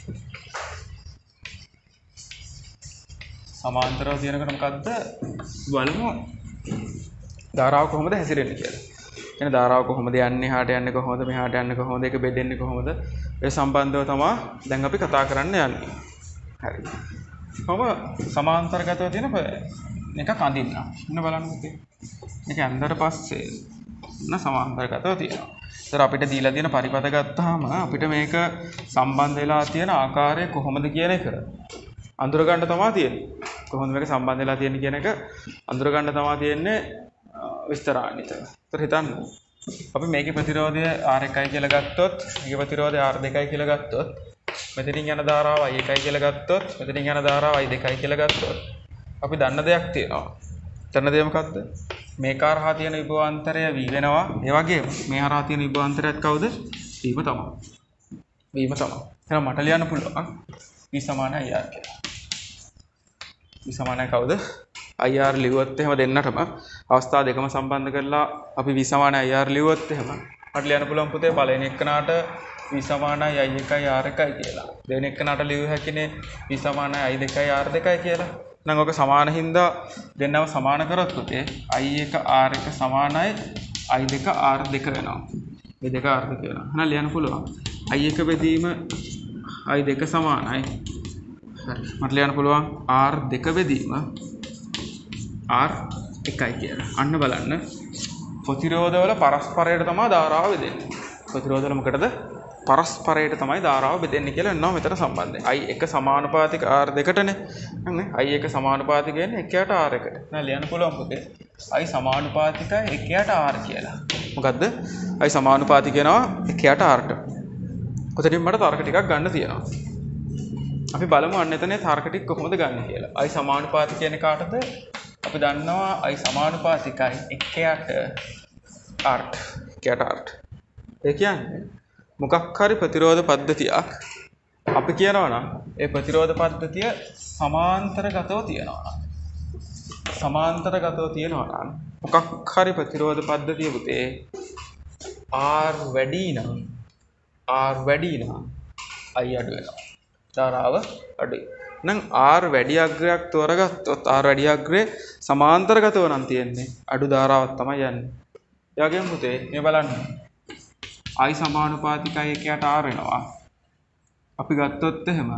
සමාන්තරව තියෙනකොට මොකද්ද බලමු ධාරාව කොහොමද හැසිරෙන්නේ කියලා. එන ධාරාව කොහොමද යන්නේ හාට යන්නේ කොහොමද මෙහාට යන්නේ කොහොමද ඒක බෙදෙන්නේ කොහොමද ඒ සම්බන්ධව තමයි දැන් අපි කතා කරන්න යන්නේ. හරි. කොහොම සමාන්තරගතව තියෙන එකක් අඳින්න. ඉන්න බලන්න පුතේ. මේක ඇඳලා පස්සේ න සමාන්තරගතව තියෙනවා. ඒතර අපිට දීලා තියෙන පරිපත ගත්තාම අපිට මේක සම්බන්ධ වෙලා තියෙන ආකාරය කොහොමද කියන එක අඳුර ගන්න තමයි තියෙන්නේ. කොහොමද මේක සම්බන්ධ වෙලා තියෙන්නේ කියන එක අඳුර ගන්න තමයි තියෙන්නේ විස්තරාන්විතව. ඒතර හිතන්න අපි මේකේ ප්‍රතිරෝධය R එකයි කියලා ගත්තොත් මේකේ ප්‍රතිරෝධය R දෙකයි කියලා ගත්තොත් මෙතනින් යන ධාරාව I එකයි කියලා ගත්තොත් මෙතනින් යන ධාරාව I දෙකයි කියලා ගත්තොත් අපි දන්න දෙයක් තියෙනවා. දන්න දේ මොකක්ද? මේක හරහා තියෙන විභවාන්තරය V වෙනවා. ඒ වගේම මේ හරහා තියෙන විභවාන්තරයත් කවුද? V තමයි. V තමයි. එහෙනම් මට ලියන්න පුළුවන් V සමාන I R කියලා. V සමානයි කවුද? I R ලිව්වොත් එහෙම දෙන්නටම අවස්ථා දෙකම සම්බන්ධ කරලා අපි V සමානයි I R ලිව්වොත් එහෙම මට ලියන්න පුළුවන් පුතේ පළවෙනි එක්කනට V සමානයි I එකයි R එකයි කියලා. දෙවෙනි එක්කනට ලියුව හැකිනේ V සමානයි I දෙකයි R දෙකයි කියලා. නම් ඔක සමාන හින්දා දෙන්නම සමාන කරොත් පුතේ I එක R එක සමානයි I දෙක R දෙක වෙනවා. මේ දෙක R දෙක වෙනවා. එහෙනම් ලියන්න පුළුවන් I එක බෙදීම I දෙක සමානයි. හරි. මට ලියන්න පුළුවන් R දෙක බෙදීම R එකයි කියලා. අන්න බලන්න. ප්‍රතිරෝධවල පරස්පරයට තමයි ධාරාව බෙදෙන්නේ. ප්‍රතිරෝධවල මොකටද? පරස්පරයට තමයි ධාරාව බෙදෙන්නේ කියලා එනවා මෙතන සම්බන්ධය. I එක සමානුපාතික R දෙකටනේ. නේ I එක සමානුපාතික වෙන්නේ එකයට R එකට. නෑ ලියන්න පුළුවන් පුතේ. I සමානුපාතිකයි එකයට R කියලා. මොකද්ද? I සමානුපාතික වෙනවා එකයට R ට. කොතනින් මට තර්ක ටිකක් ගන්න තියෙනවා. අපි බලමු අන්න එතනේ තර්ක ටික කොහොමද ගන්න කියලා. i සමානුපාතික කියන්නේ කාටද? අපි දන්නවා i සමානුපාතිකයි එකයට rt එකයට rt. ඒ කියන්නේ මොකක් හරි ප්‍රතිරෝධ පද්ධතියක් අපි කියනවා නම් ඒ ප්‍රතිරෝධ පද්ධතිය සමාන්තරගතව තියෙනවා නම් සමාන්තරගතව තියෙනවා නම් මොකක් හරි ප්‍රතිරෝධ පද්ධතිය පුතේ r වැඩි නම් r වැඩි නම් i අඩු වෙනවා. ධාරාව අඩුයි. නම් r වැඩි අග්‍රයක් තෝරගත්තොත් r වැඩි අග්‍රේ සමාන්තරගතව නම් තියෙන්නේ අඩු ධාරාවක් තමයි යන්නේ. ඒ වගේම පුතේ මේ බලන්න. i සමානුපාතිකයි එකයට r වෙනවා. අපි ගත්තොත් එහෙම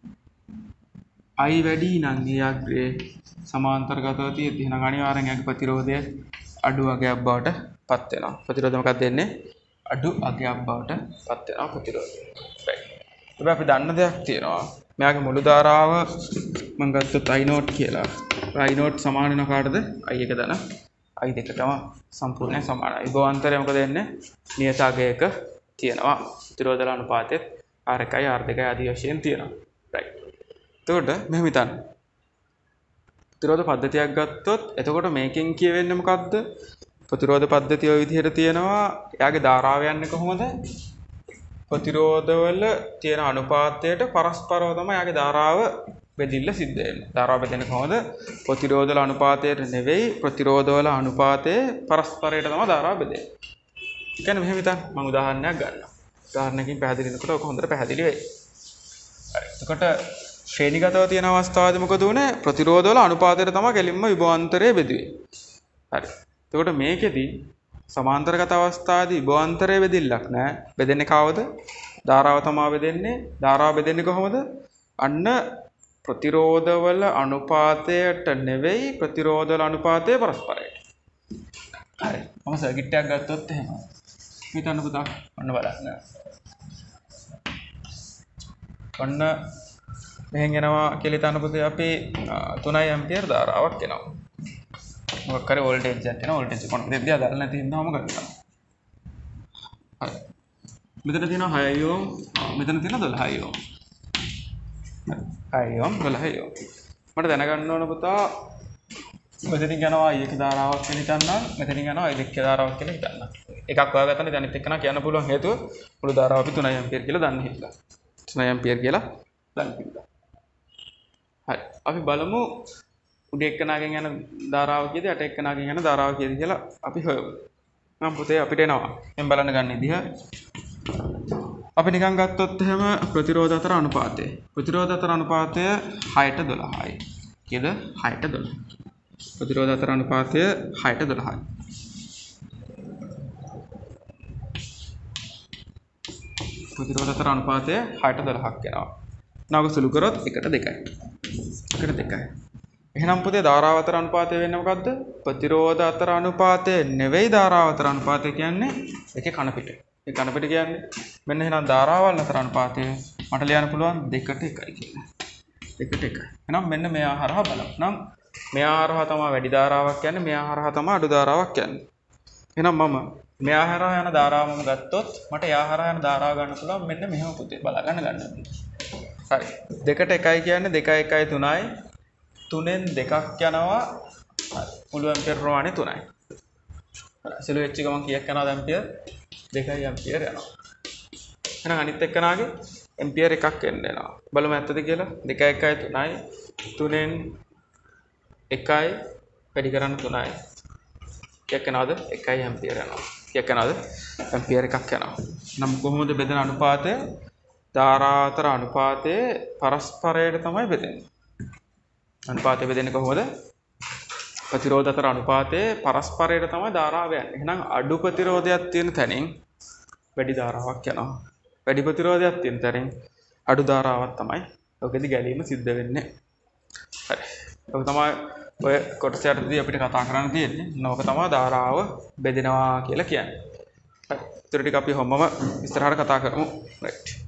i වැඩි නම් ඒ අග්‍රේ සමාන්තරගතව තියෙද්දි එහෙනම් අනිවාර්යෙන් ඒකේ ප්‍රතිරෝධය අඩු අගයක් බවට පත් වෙනවා. ප්‍රතිරෝධය මොකක්ද දෙන්නේ? අඩු අගයක් බවට පත් වෙනවා ප්‍රතිරෝධය. right. අපි අපි දන්න දෙයක් තියෙනවා. මෙයාගේ මුළු ධාරාව මම ගත්තොත් i නෝට් කියලා. i නෝට් සමාන වෙන කාටද? i එක දන i දෙකටම සම්පූර්ණයෙන් සමානයි. විභවාන්තරය මොකද වෙන්නේ? නියත අගයක තියෙනවා. ප්‍රතිරෝධල අනුපාතෙත් r එකයි r දෙකයි ආදී වශයෙන් තියෙනවා. right. එතකොට මෙහෙම හිතන්න. ප්‍රතිරෝධ පද්ධතියක් ගත්තොත් එතකොට මේකෙන් කියවෙන්නේ මොකද්ද? ප්‍රතිරෝධ පද්ධතිය ඔය විදිහට තියෙනවා. එයාගේ ධාරාව යන්නේ කොහොමද? ප්‍රතිරෝධවල තියෙන අනුපාතයට පරස්පරව තමයි යාගේ ධාරාව බෙදිල්ල සිද්ධ වෙන්නේ. ධාරාව බෙදෙන්නේ කොහොමද? ප්‍රතිරෝධවල අනුපාතයට නෙවෙයි ප්‍රතිරෝධවල අනුපාතයේ පරස්පරයට තමයි ධාරාව බෙදෙන්නේ. කියන්නේ මෙහෙම හිතන්න. මම උදාහරණයක් ගන්නවා. උදාහරණයකින් පැහැදිලි වෙනකොට ඔක හොඳට පැහැදිලි වෙයි. හරි. එතකොට ශ්‍රේණිගතව තියෙන අවස්ථාවේදී මොකද උනේ? ප්‍රතිරෝධවල අනුපාතයට තමයි කෙලින්ම විභවාන්තරය බෙදුවේ. හරි. එතකොට මේකෙදි සමාන්තරගත අවස්ථාවේදී විභවාන්තරය බෙදිල්ලක් නැහැ. බෙදෙන්නේ කවද? ධාරාව තමයි බෙදෙන්නේ. ධාරාව බෙදෙන්නේ කොහොමද? අන්න ප්‍රතිරෝධවල අනුපාතයට නෙවෙයි ප්‍රතිරෝධවල අනුපාතයේ පරස්පරයට. හරි. මම සර්කිට් එකක් ගත්තොත් එහෙම. හිතන්න පුතා. ඔන්න බලන්න. ඔන්න මෙහෙන් එනවා කියලා හිතන්න පුතේ අපි තුනයි ඇම්පියර් ධාරාවක් එනවා. මොකක් හරි වෝල්ටේජ් එකක් එනවා. වෝල්ටේජ් එක කොහොමද දෙද්දී අදාළ නැති හින්දාම ගන්නවා. හරි. මෙතන තියෙනවා හයයි ඕම්. මෙතන තියෙනවා දොළහයි ඕම්. හයයි ඕම් දොළහයි ඕම්. මට දැනගන්න ඕන පුතා මෙතනින් යනවා i එක ධාරාවක් කියලා හිතන්න. මෙතනින් යනවා i දෙක ධාරාවක් කියලා හිතන්න. එකක් හොයාගත්තම දැන් ඉතින් එක්කන කියන්න පුළුවන් හේතුව මුළු ධාරාව අපි තුනයි ඇම්පියර් කියලා දන්න හින්දා. තුනයි ඇම්පියර් කියලා දන්න හින්දා. හරි. අපි බලමු උඩ එක්කනාගෙන් යන ධාරාව කීයද යට එක්කනාගෙන් යන ධාරාව කීයද කියලා අපි හොයමු. මම පුතේ අපිට එනවා. මම බලන්න ගන්න විදිහ. අපි නිකන් ගත්තොත් එහෙම ප්‍රතිරෝධ අතර අනුපාතය. ප්‍රතිරෝධ අතර අනුපාතය හයට දොළහයි. කීයද? හයට දොළහයි. ප්‍රතිරෝධ අතර අනුපාතය හයට දොළහයි. ප්‍රතිරෝධ අතර අනුපාතය හයට දොළහක් වෙනවා. නවක සුළු කරොත් එකට දෙකයි. එකට දෙකයි. එහෙනම් පුතේ ධාරාව අතර අනුපාතය වෙන්නේ මොකද්ද? ප්‍රතිරෝධ අතර අනුපාතය නෙවෙයි ධාරාව අතර අනුපාතය කියන්නේ ඒකේ කන පිට. ඒ කන පිට කියන්නේ මෙන්න එහෙනම් ධාරාවල් අතර අනුපාතය මට ලියන්න පුළුවන් දෙකට එකයි කියලා. දෙකට එකයි. එහෙනම් මෙන්න මෙයා හරහා බලමු. නම් මෙයා හරහා තමයි වැඩි ධාරාවක් යන්නේ, මෙයා හරහා තමයි අඩු ධාරාවක් යන්නේ. එහෙනම් මම මෙයා හරහා යන ධාරාව මම ගත්තොත් මට එයා හරහා යන ධාරාව ගන්න පුළුවන් මෙන්න මෙහෙම පුතේ බලා ගන්න ගන්න. හරි. දෙකට එකයි කියන්නේ දෙකයි එකයි තුනයි. තුනෙන් දෙකක් යනවා. මුළු ඇම්පියර් ප්‍රමාණය තුනයි. හරි. සිළු වෙච්ච ගමන් කීයක් යනවද ඇම්පියර්? දෙකයි ඇම්පියර් යනවා. එහෙනම් අනිත් එක්කනාගේ ඇම්පියර් එකක් එන්න එනවා. බලමු ඇත්තද කියලා. දෙකයි එකයි තුනයි. තුනෙන් එකයි වැඩි කරන්න තුනයි. කීයක් යනවද? එකයි ඇම්පියර් යනවා. කීයක් යනවද? ඇම්පියර් එකක් යනවා. නම් කොහොමද බෙදෙන අනුපාතය? ධාරා අතර අනුපාතයේ පරස්පරයට තමයි බෙදෙන්නේ. අනුපාතය බෙදෙන්නේ කොහොමද? ප්‍රතිරෝධ අතර අනුපාතයේ පරස්පරයට තමයි ධාරාව යන්නේ. එහෙනම් අඩු ප්‍රතිරෝධයක් තියෙන තැනින් වැඩි ධාරාවක් යනවා. වැඩි ප්‍රතිරෝධයක් තියෙන තැනින් අඩු ධාරාවක් තමයි ඔකෙදි ගැලීම සිද්ධ වෙන්නේ. හරි. ඔක තමයි ඔය කොටස යටදී අපිට කතා කරන්න තියෙන්නේ. නෝක තමයි ධාරාව බෙදෙනවා කියලා කියන්නේ. හරි. ඊට ටික අපි හැමෝම ඉස්සරහට කතා කරමු. right.